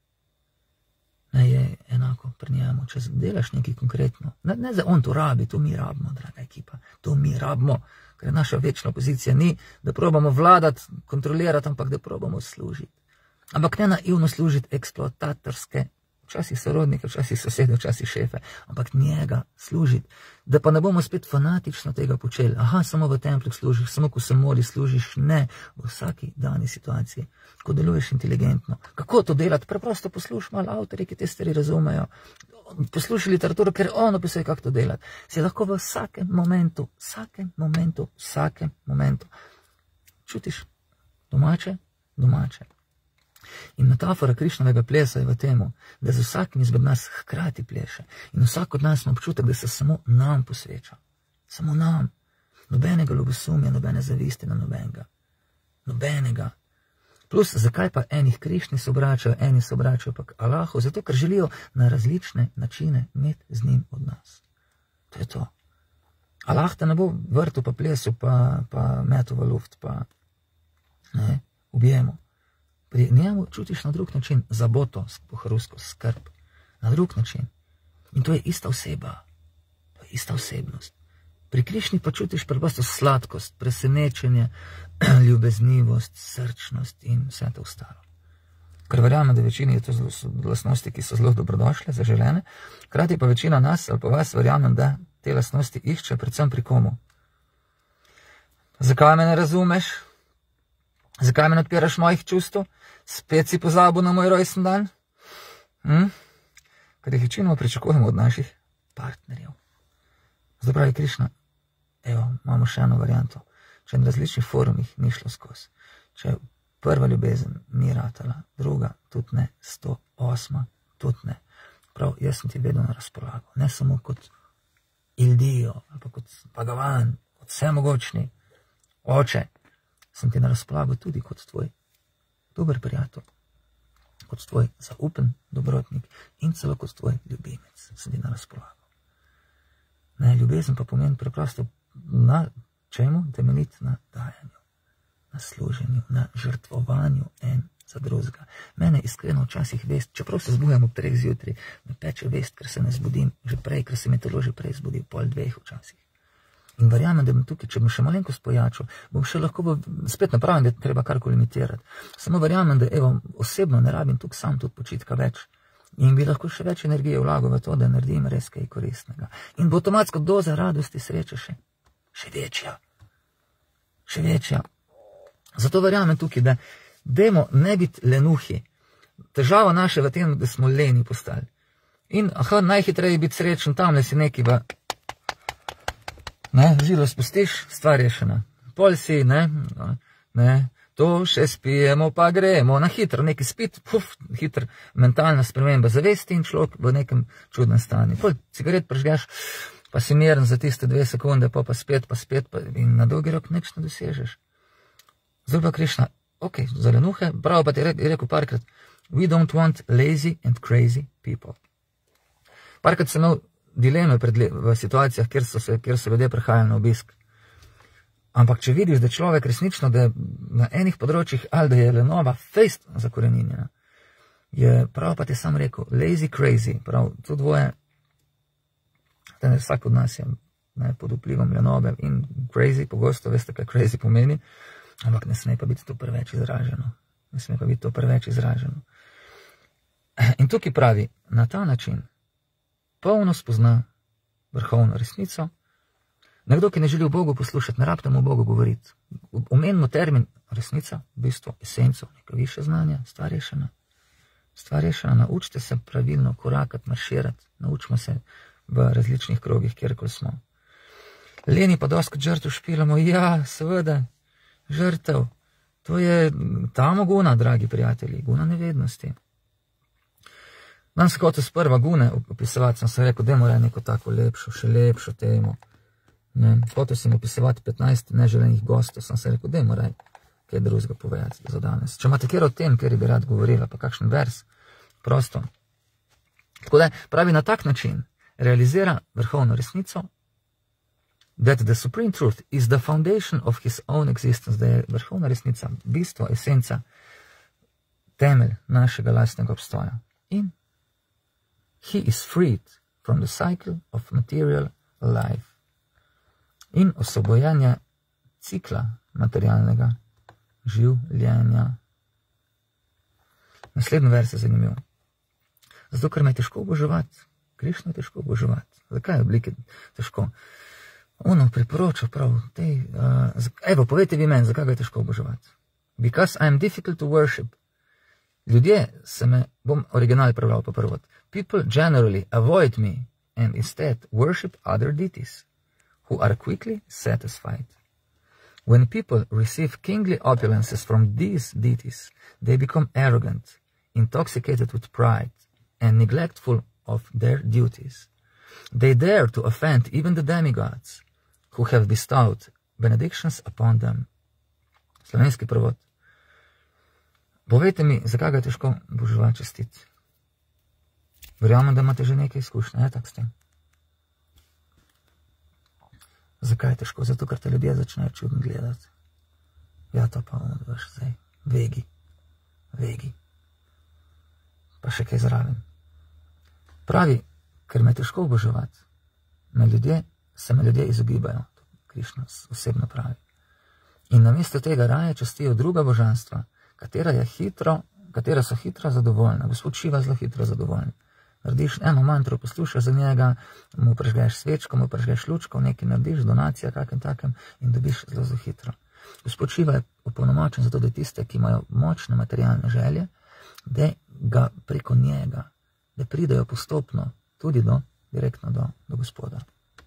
Ne je enako pri njemu, če delaš nekaj konkretno. Ne, ne za on to rabi, to mi rabimo, draga ekipa, to mi rabimo, ker naša večna pozicija ni, da probamo vladati, kontrolirati, ampak da probamo služiti. Ampak ne naivno služiti eksploatatorske, včasih sorodnike, včasih sosede, včasih šefe, ampak njega služiti. Da pa ne bomo spet fanatično tega počeli. Aha, samo v templju služiš, samo ko se moli služiš. Ne, v vsaki dani situaciji, ko deluješ inteligentno. Kako to delati? Preprosto poslušaj malo avtorje, ki te stvari razumejo. Poslušaj literaturo, ker on opisuje, kako to delati. Si lahko v vsakem momentu, vsakem momentu, vsakem momentu čutiš domače, domače. In metafora Krišnovega plesa je v temu, da z vsakim izmed nas hkrati pleše. In vsak od nas ima občutek, da se samo nam posveča. Samo nam. Nobenega ljubosumja, nobene zavisti na nobenega. Nobenega. Plus, zakaj pa enih Krišni se obračajo, eni se obračajo pa k Allahu? Zato, ker želijo na različne načine imeti z njim od nas. To je to. Allah te ne bo vrtu pa plesu pa, pa metu v luft pa ne, ubijemo. Pri njemu čutiš na drug način zaboto, poharusko, skrb. Na drug način. In to je ista oseba. To je ista osebnost. Pri Krišni pa čutiš preprosto sladkost, presenečenje, ljubeznivost, srčnost in vse to ostalo. Ker verjamem, da večini je to lastnosti, ki so zelo dobrodošle, zaželene, hkrati pa večina nas ali pa vas verjamem, da te lastnosti išče predvsem pri komu. Zakaj me ne razumeš? Zakaj me ne odpiraš mojih čustev? Spet si pozabil na moj rojsten dan? Hm? Ker jih večinoma pričakujemo od naših partnerjev. Zdaj pravi Krišna, evo, imamo še eno varianto. Če na različnih forumih ni šlo skozi, če prva ljubezen ni ratala, druga tudi ne, sto osma tudi ne. Prav, jaz sem ti vedno na razpolago. Ne samo kot Ildijo, ali pa kot Pagavan, kot vsemogočni oče, sem ti na razpolago tudi kot tvoj dober prijatelj, kot tvoj zaupen dobrotnik in celo kot tvoj ljubimec sem ti na razpolago. Ne, ljubezen pa pomeni preprosto na čemu? Temeljiti na dajanju, na služenju, na žrtvovanju en za drugega. Mene iskreno včasih vest, čeprav se zbujam ob treh zjutraj, me peče vest, ker se ne zbudim že prej, ker se mi telo že prej zbudi, pol dveh včasih. In verjamem, da bom tukaj, če bom še malenkost pojačal, bom še lahko v, spet napravim, da treba karkoli limitirati. Samo verjamem, da evo, osebno ne rabim tukaj sam tudi počitka več. In bi lahko še več energije vlagal v to, da naredim res kaj koristnega. In bo avtomatsko doza radosti sreče še, še večja. Še večja. Zato verjamem tukaj, da dajmo ne biti lenuhi. Težava naša v tem, da smo leni postali. In aha, najhitreje biti srečen, tamle si neki v ne, žilo spustiš, stvar rešena. Pol si, ne, ne, to še spijemo, pa gremo na hitro, neki spit, puf, hitro mentalna sprememba zavesti in človek v nekem čudnem stanju. Pol cigaret prežgeš, pa si miren za tiste dve sekunde, pa pa spet, pa spet, pa in na dolgi rok nič ne dosežeš. Zdaj pa Krišna, ok, za lenuhe, prav pa ti je rekel parkrat, we don't want lazy and crazy people. Parkrat sem imel dileme pred, v situacijah, kjer so, se, kjer so ljudje prihajali na obisk. Ampak če vidiš, da človek resnično, da je na enih področjih, ali da je lenova fejst zakoreninjena, je prav pa ti sam rekel, lazy, crazy, prav, to dvoje, da vsak od nas je ne, pod vplivom lenove in crazy, pogosto veste, kaj crazy pomeni, ampak ne sme pa biti to preveč izraženo. Ne sme pa biti to preveč izraženo. In tukaj pravi, na ta način, polno spozna vrhovno resnico. Nekdo, ki ne želi v Bogu poslušati, ne rabite mu o Bogu govoriti. Omenimo termin resnica, bistvo, esenco, neka više znanja, stvar rešena. Stvar rešena, naučite se pravilno korakati, marširati, naučimo se v različnih krogih, kjerkoli smo. Leni pa doskrat žrtev špilamo, ja, seveda, žrtev, to je tamo guna, dragi prijatelji, guna nevednosti. Nam se kot sprva gune opisovati, sem se rekel, da mora neko tako lepšo, še lepšo temo. Hotel sem opisovati petnajst neželenih gostov, sem se rekel, da mora kaj drugega povedati za danes. Če imate kjer o tem, kjer bi rad govorila, pa kakšen vers, prosto. Tako da pravi na tak način realizira vrhovno resnico, that the supreme truth is the foundation of his own existence, da je vrhovna resnica, bistvo, esenca, temelj našega lastnega obstoja. In he is freed from the cycle of material life. In osvobojanje cikla materialnega življenja. Naslednji vers je zanimiv. Zato, ker me je težko oboževati. Krišno je težko oboževati. Zakaj je oblike težko? Ono priporoča prav. Tej, uh, evo, povejte vi meni, zakaj ga je težko oboževati. Because I am difficult to worship. Ljudje se me, bom original prebral po prvot. People generally avoid me and instead worship other deities, who are quickly satisfied. When people receive kingly opulences from these deities, they become arrogant, intoxicated with pride, and neglectful of their duties. They dare to offend even the demigods, who have bestowed benedictions upon them. Slovenski prevod. Povejte mi, zakaj ga je težko oboževati, častiti? Verjamem, da imate že nekaj izkušnje, je tak s tem? Zakaj je težko? Zato, ker te ljudje začnejo čudno gledati. Ja, to pa on, veš, zdaj, vegi, vegi. Pa še kaj zraven. Pravi, ker me je težko oboževati, me ljudje, se me ljudje izogibajo, to Krišna osebno pravi. In namesto tega raje častijo druga božanstva, katera je hitro, katera so hitro zadovoljna. Gospod Šiva zelo hitro zadovoljna. Narediš eno mantro, poslušaš za njega, mu prežgeš svečko, mu prežgeš lučko, nekaj narediš, donacija, kakem takem, in dobiš zelo zelo hitro. Gospod Šiva je opolnomočen zato, da tiste, ki imajo močne materialne želje, da ga preko njega, da pridejo postopno tudi do, direktno do, do Gospoda.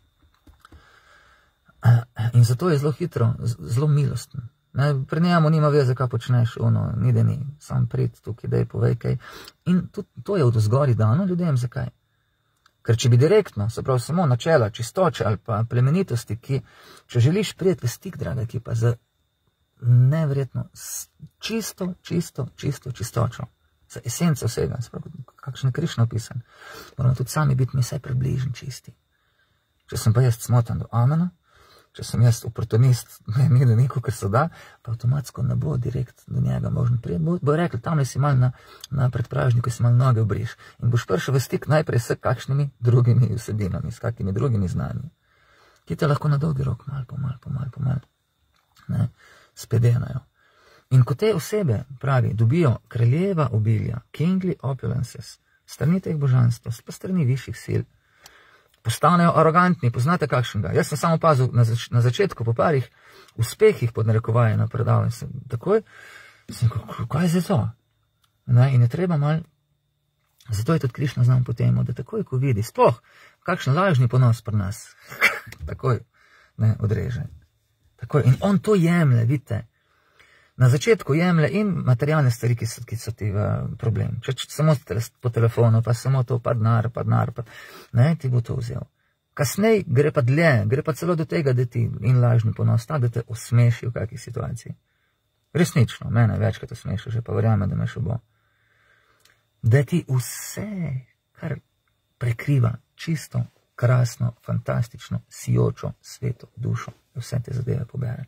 In zato je zelo hitro, zelo milosten. Pri njemu nima veze, kaj počneš, ono, ni da ni, sam prid tukaj, daj povej kaj. In to, to je od vzgori dano ljudem, zakaj? Ker če bi direktno, se pravi samo načela, čistoče ali pa plemenitosti, ki, če želiš prijeti v stik, draga ekipa, z neverjetno čisto, čisto, čisto čistočo, za esenco vsega, se pravi, kakšen je Krišna opisan, moramo tudi sami biti mi vsaj približni čisti. Če sem pa jaz smotan do amena, če sem jaz oportunist, ne da neko, kar se da, pa avtomatsko ne bo direkt do njega možno prijeti. Bo, bo rekel, tamle si mal na, na predpražniku, si mal noge obriš in boš prišel v stik najprej s kakšnimi drugimi vsebinami, s kakimi drugimi znanji, ki te lahko na dolgi rok mal po mal, po mal, po mal, ne, spedenajo. In ko te osebe, pravi, dobijo kraljeva obilja, kingly opulences, strani teh božanstva, pa strani višjih sil, postanejo arogantni, poznate kakšnega. Jaz sem samo opazil na, zač na začetku, po parih uspehih pod narekovaje na predavanju, sem takoj, sem rekel, kaj je za to? Ne, in je treba mal, zato je tudi Krišna znam po temu, da takoj, ko vidi, sploh, kakšen lažni ponos pri nas, takoj, ne, odreže. Takoj. In on to jemlje, vidite, na začetku jemlje in materialne stvari, ki so, ki so ti v problem. Če, če samo po telefonu, pa samo to, pa denar, pa denar, pa ne, ti bo to vzel. Kasnej gre pa dlje, gre pa celo do tega, da ti in lažni ponos, ta, da te osmeši v kakšni situaciji. Resnično, mene večkrat osmeši, že pa verjame, da me še bo. Da ti vse, kar prekriva čisto, krasno, fantastično, sijočo, sveto dušo, vse te zadeve pobere.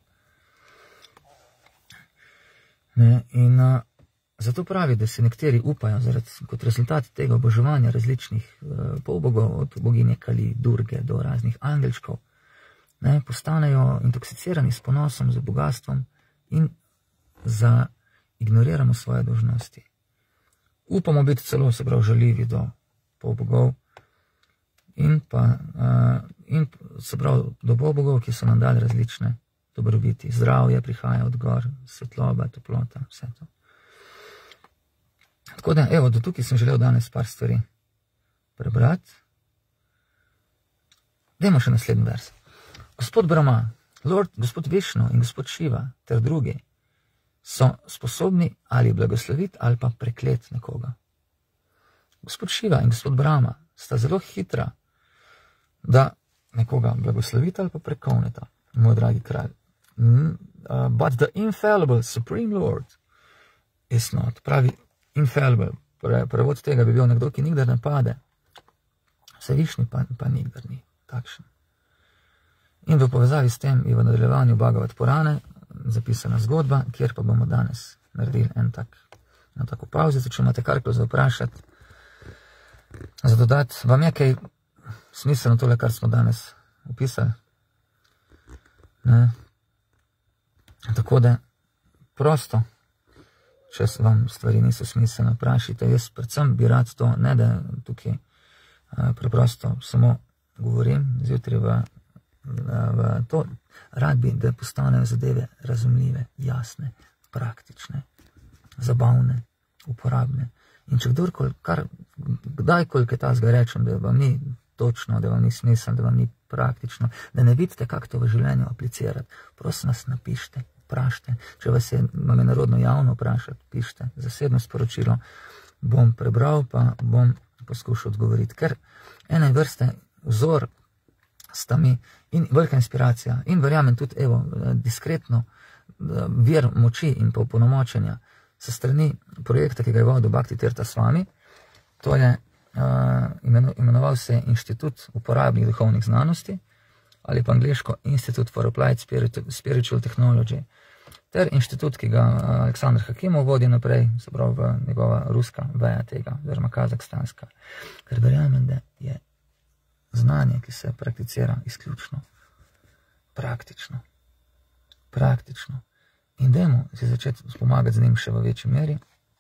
Ne, in a, zato pravi, da se nekateri upajo zaradi, kot rezultat tega oboževanja različnih uh, polbogov, od boginje Kali, Durge do raznih angelčkov, ne, postanejo intoksicirani s ponosom, z bogatstvom in za ignoriramo svoje dolžnosti. Upamo biti celo, se pravi, žaljivi do polbogov in pa uh, in, se pravi, do polbogov, ki so nam dali različne dobrobiti. Zdravje prihaja od gor, svetloba, toplota, vse to. Tako da, evo, do tukaj sem želel danes par stvari prebrati. Dajmo še naslednji vers. Gospod Brahma, Lord, gospod Višnu in gospod Šiva ter drugi so sposobni ali blagosloviti ali pa preklet nekoga. Gospod Šiva in gospod Brahma sta zelo hitra, da nekoga blagoslovita ali pa prekovneta, moj dragi kralj. Mm, uh, but the infallible Supreme Lord is not. Pravi infallible, pre, prevod tega bi bil nekdo, ki nikdar ne pade. Vsevišnji pa, pa nikdar ni takšen. In v povezavi s tem je v nadaljevanju Bhagavad Purane zapisana zgodba, kjer pa bomo danes naredili en tak, en tako pauzico, če imate karkoli za vprašati, za dodati. Vam je kaj smiselno tole, kar smo danes opisali? Ne? Tako da prosto, če vam stvari niso smiselne, vprašajte. Jaz predvsem bi rad to, ne da tukaj uh, preprosto samo govorim zjutraj v, v to, rad bi, da postanejo zadeve razumljive, jasne, praktične, zabavne, uporabne. In če kdorkoli, kar, kdajkoli kaj tazga rečem, da vam ni točno, da vam ni smiselno, da vam ni praktično, da ne vidite, kako to v življenju aplicirati, prosim nas napišite, vprašajte. Če vas je, vam je narodno javno vprašati, pišite zasebno sporočilo, bom prebral, pa bom poskušal odgovoriti. Ker ene vrste vzor sta mi in velika inspiracija in verjamem tudi, evo, diskretno vir moči in pa opolnomočenja sa strani projekta, ki ga je vodil Bhakti Tirtha Swami. To je uh, imenoval se Inštitut uporabnih duhovnih znanosti ali pa angliško Institute for Applied Spiritual Technology ter inštitut, ki ga Aleksandr Hakimov vodi naprej, se pravi v njegova ruska veja tega, oziroma kazahstanska. Ker verjamem, da je znanje, ki se prakticira izključno praktično. Praktično. In dajmo si začeti pomagati z njim še v večji meri.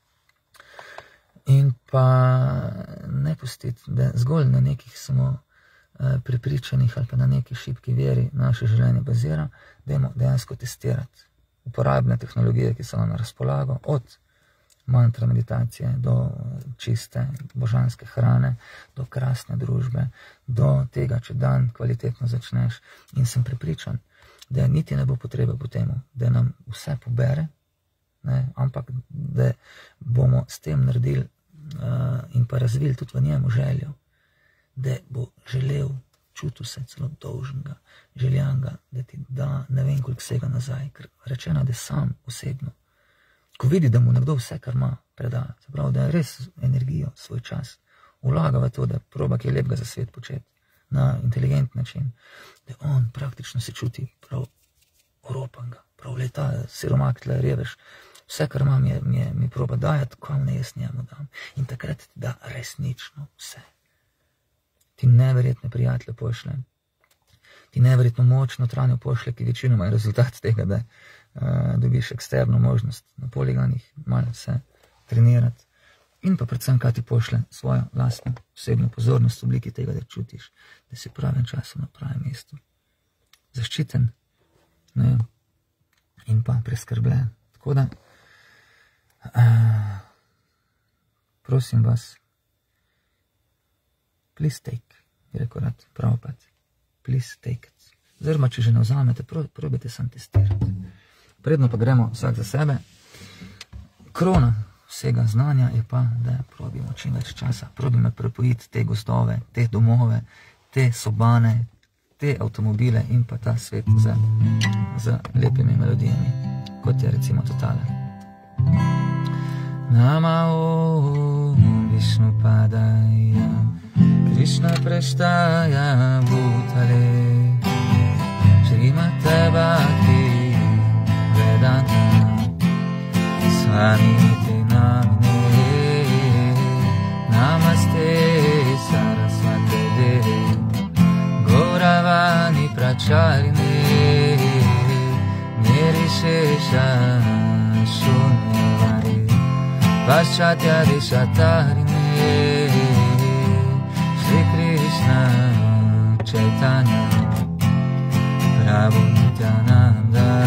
In pa ne pustiti, da zgolj na nekih samo prepričanih ali pa na neki šibki veri naše življenje bazira, dajmo dejansko testirati uporabne tehnologije, ki so nam na razpolago, od mantra meditacije do čiste božanske hrane, do krasne družbe, do tega, če dan kvalitetno začneš. In sem prepričan, da niti ne bo potrebe po temu, da nam vse pobere, ne, ampak da bomo s tem naredili uh, in pa razvili tudi v njemu željo, da bo želel, čutil se celo dolžnega, željanga, da ti da ne vem koliko vsega nazaj, ker rečeno, da sam osebno, ko vidi, da mu nekdo vse, kar ima, preda, se pravi, da je res energijo, svoj čas, vlaga v to, da proba kaj lepega za svet početi na inteligent način, da on praktično se čuti prav oropanga, prav leta, siromak tle, revež, vse, kar imam, je, mi, je, mi proba dajati, kam ne jaz njemu dam. In takrat ti da resnično vse. Ti neverjetne prijatelje pošle, ti neverjetno moč notranjo pošle, ki večinoma je rezultat tega, da uh, dobiš eksterno možnost na poligonih, malo se trenirati. In pa predvsem, kaj ti pošle svojo lastno osebno pozornost v obliki tega, da čutiš, da si v pravem času na pravem mestu. Zaščiten, ne, in pa preskrbljen. Tako da, uh, prosim vas, please take, je rekel rad Prabhupada, please take it. Zrma, če že ne vzamete, probajte sam testirati. Predno pa gremo vsak za sebe. Krona vsega znanja je pa, da probimo čim več časa, probimo prepojiti te gozdove, te domove, te sobane, te avtomobile in pa ta svet z, z lepimi melodijami, kot je recimo totale. Namao Vishnupadaya Krishna Prashtaya Bhutale Srimate Bhakti Vedanta Swami Namine Namaste Saraswate Devi Gauravani Pracharine Nirishesha Shunyavadi Paschatya Deshatarine Shri Krishna Chaitanya Prabhu Nityananda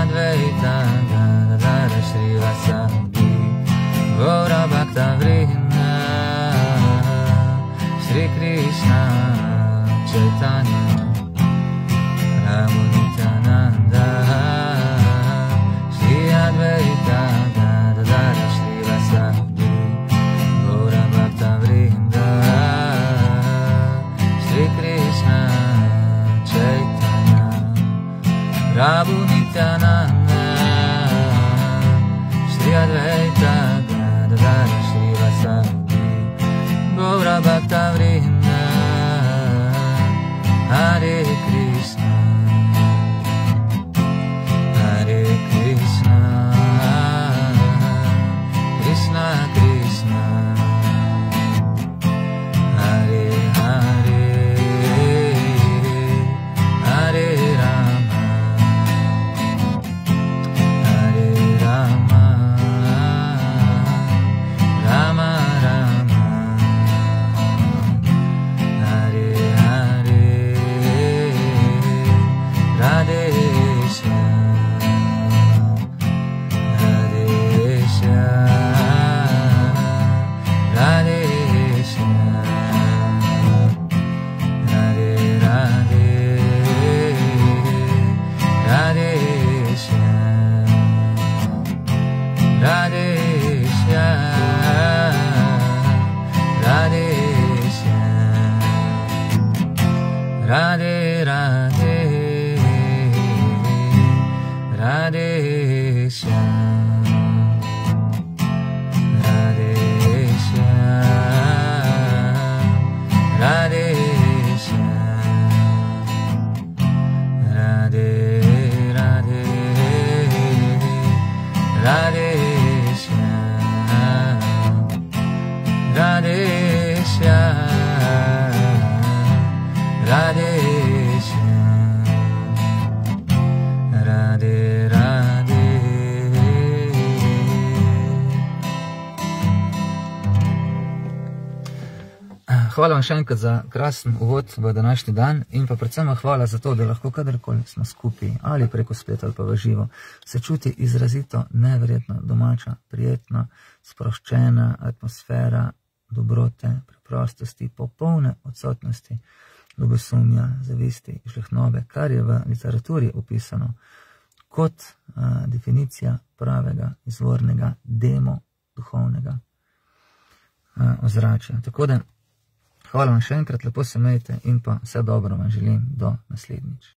Advaita Gadadara Srivasadi Gaura Bhakta Vrinda Shri Krishna Chaitanya Prabhu Nityananda Shri Advaita Gadadara Srivasadi Gaura Bhakta Vrinda Shri Krishna Chaitanya Prabhu Nityananda Shri Advaita Gadadara Srivasadi Gaura Bhakta Vrinda Hare Krishna Hare Krishna Krishna Krishna Hare Hare Hare Rama Hare Rama Rama Rama Hare Hare Radhe Shyam Radhe Shyam Radhe Shyam Radhe Radhe Radhe Shyam Radhe Shyam Radhe Shyam Radhe Radhe Radhe Shyam Radhe Shyam Radhe Shyam Radhe Radhe Radhe Shyam Radhe Shyam Radhe Shyam Radhe Radhe Hvala vam še enkrat za krasen uvod v današnji dan in pa predvsem hvala za to, da lahko kadarkoli smo skupaj ali preko spleta ali pa v živo, se čuti izrazito neverjetno domača, prijetna, sproščena atmosfera dobrote, preprostosti, popolne odsotnosti ljubosumja, zavisti, žlehtnobe, kar je v literaturi opisano kot uh, definicija pravega, izvornega, demo, duhovnega uh, ozračja. Tako da hvala vam še enkrat, lepo se imejte in pa vse dobro vam želim do naslednjič.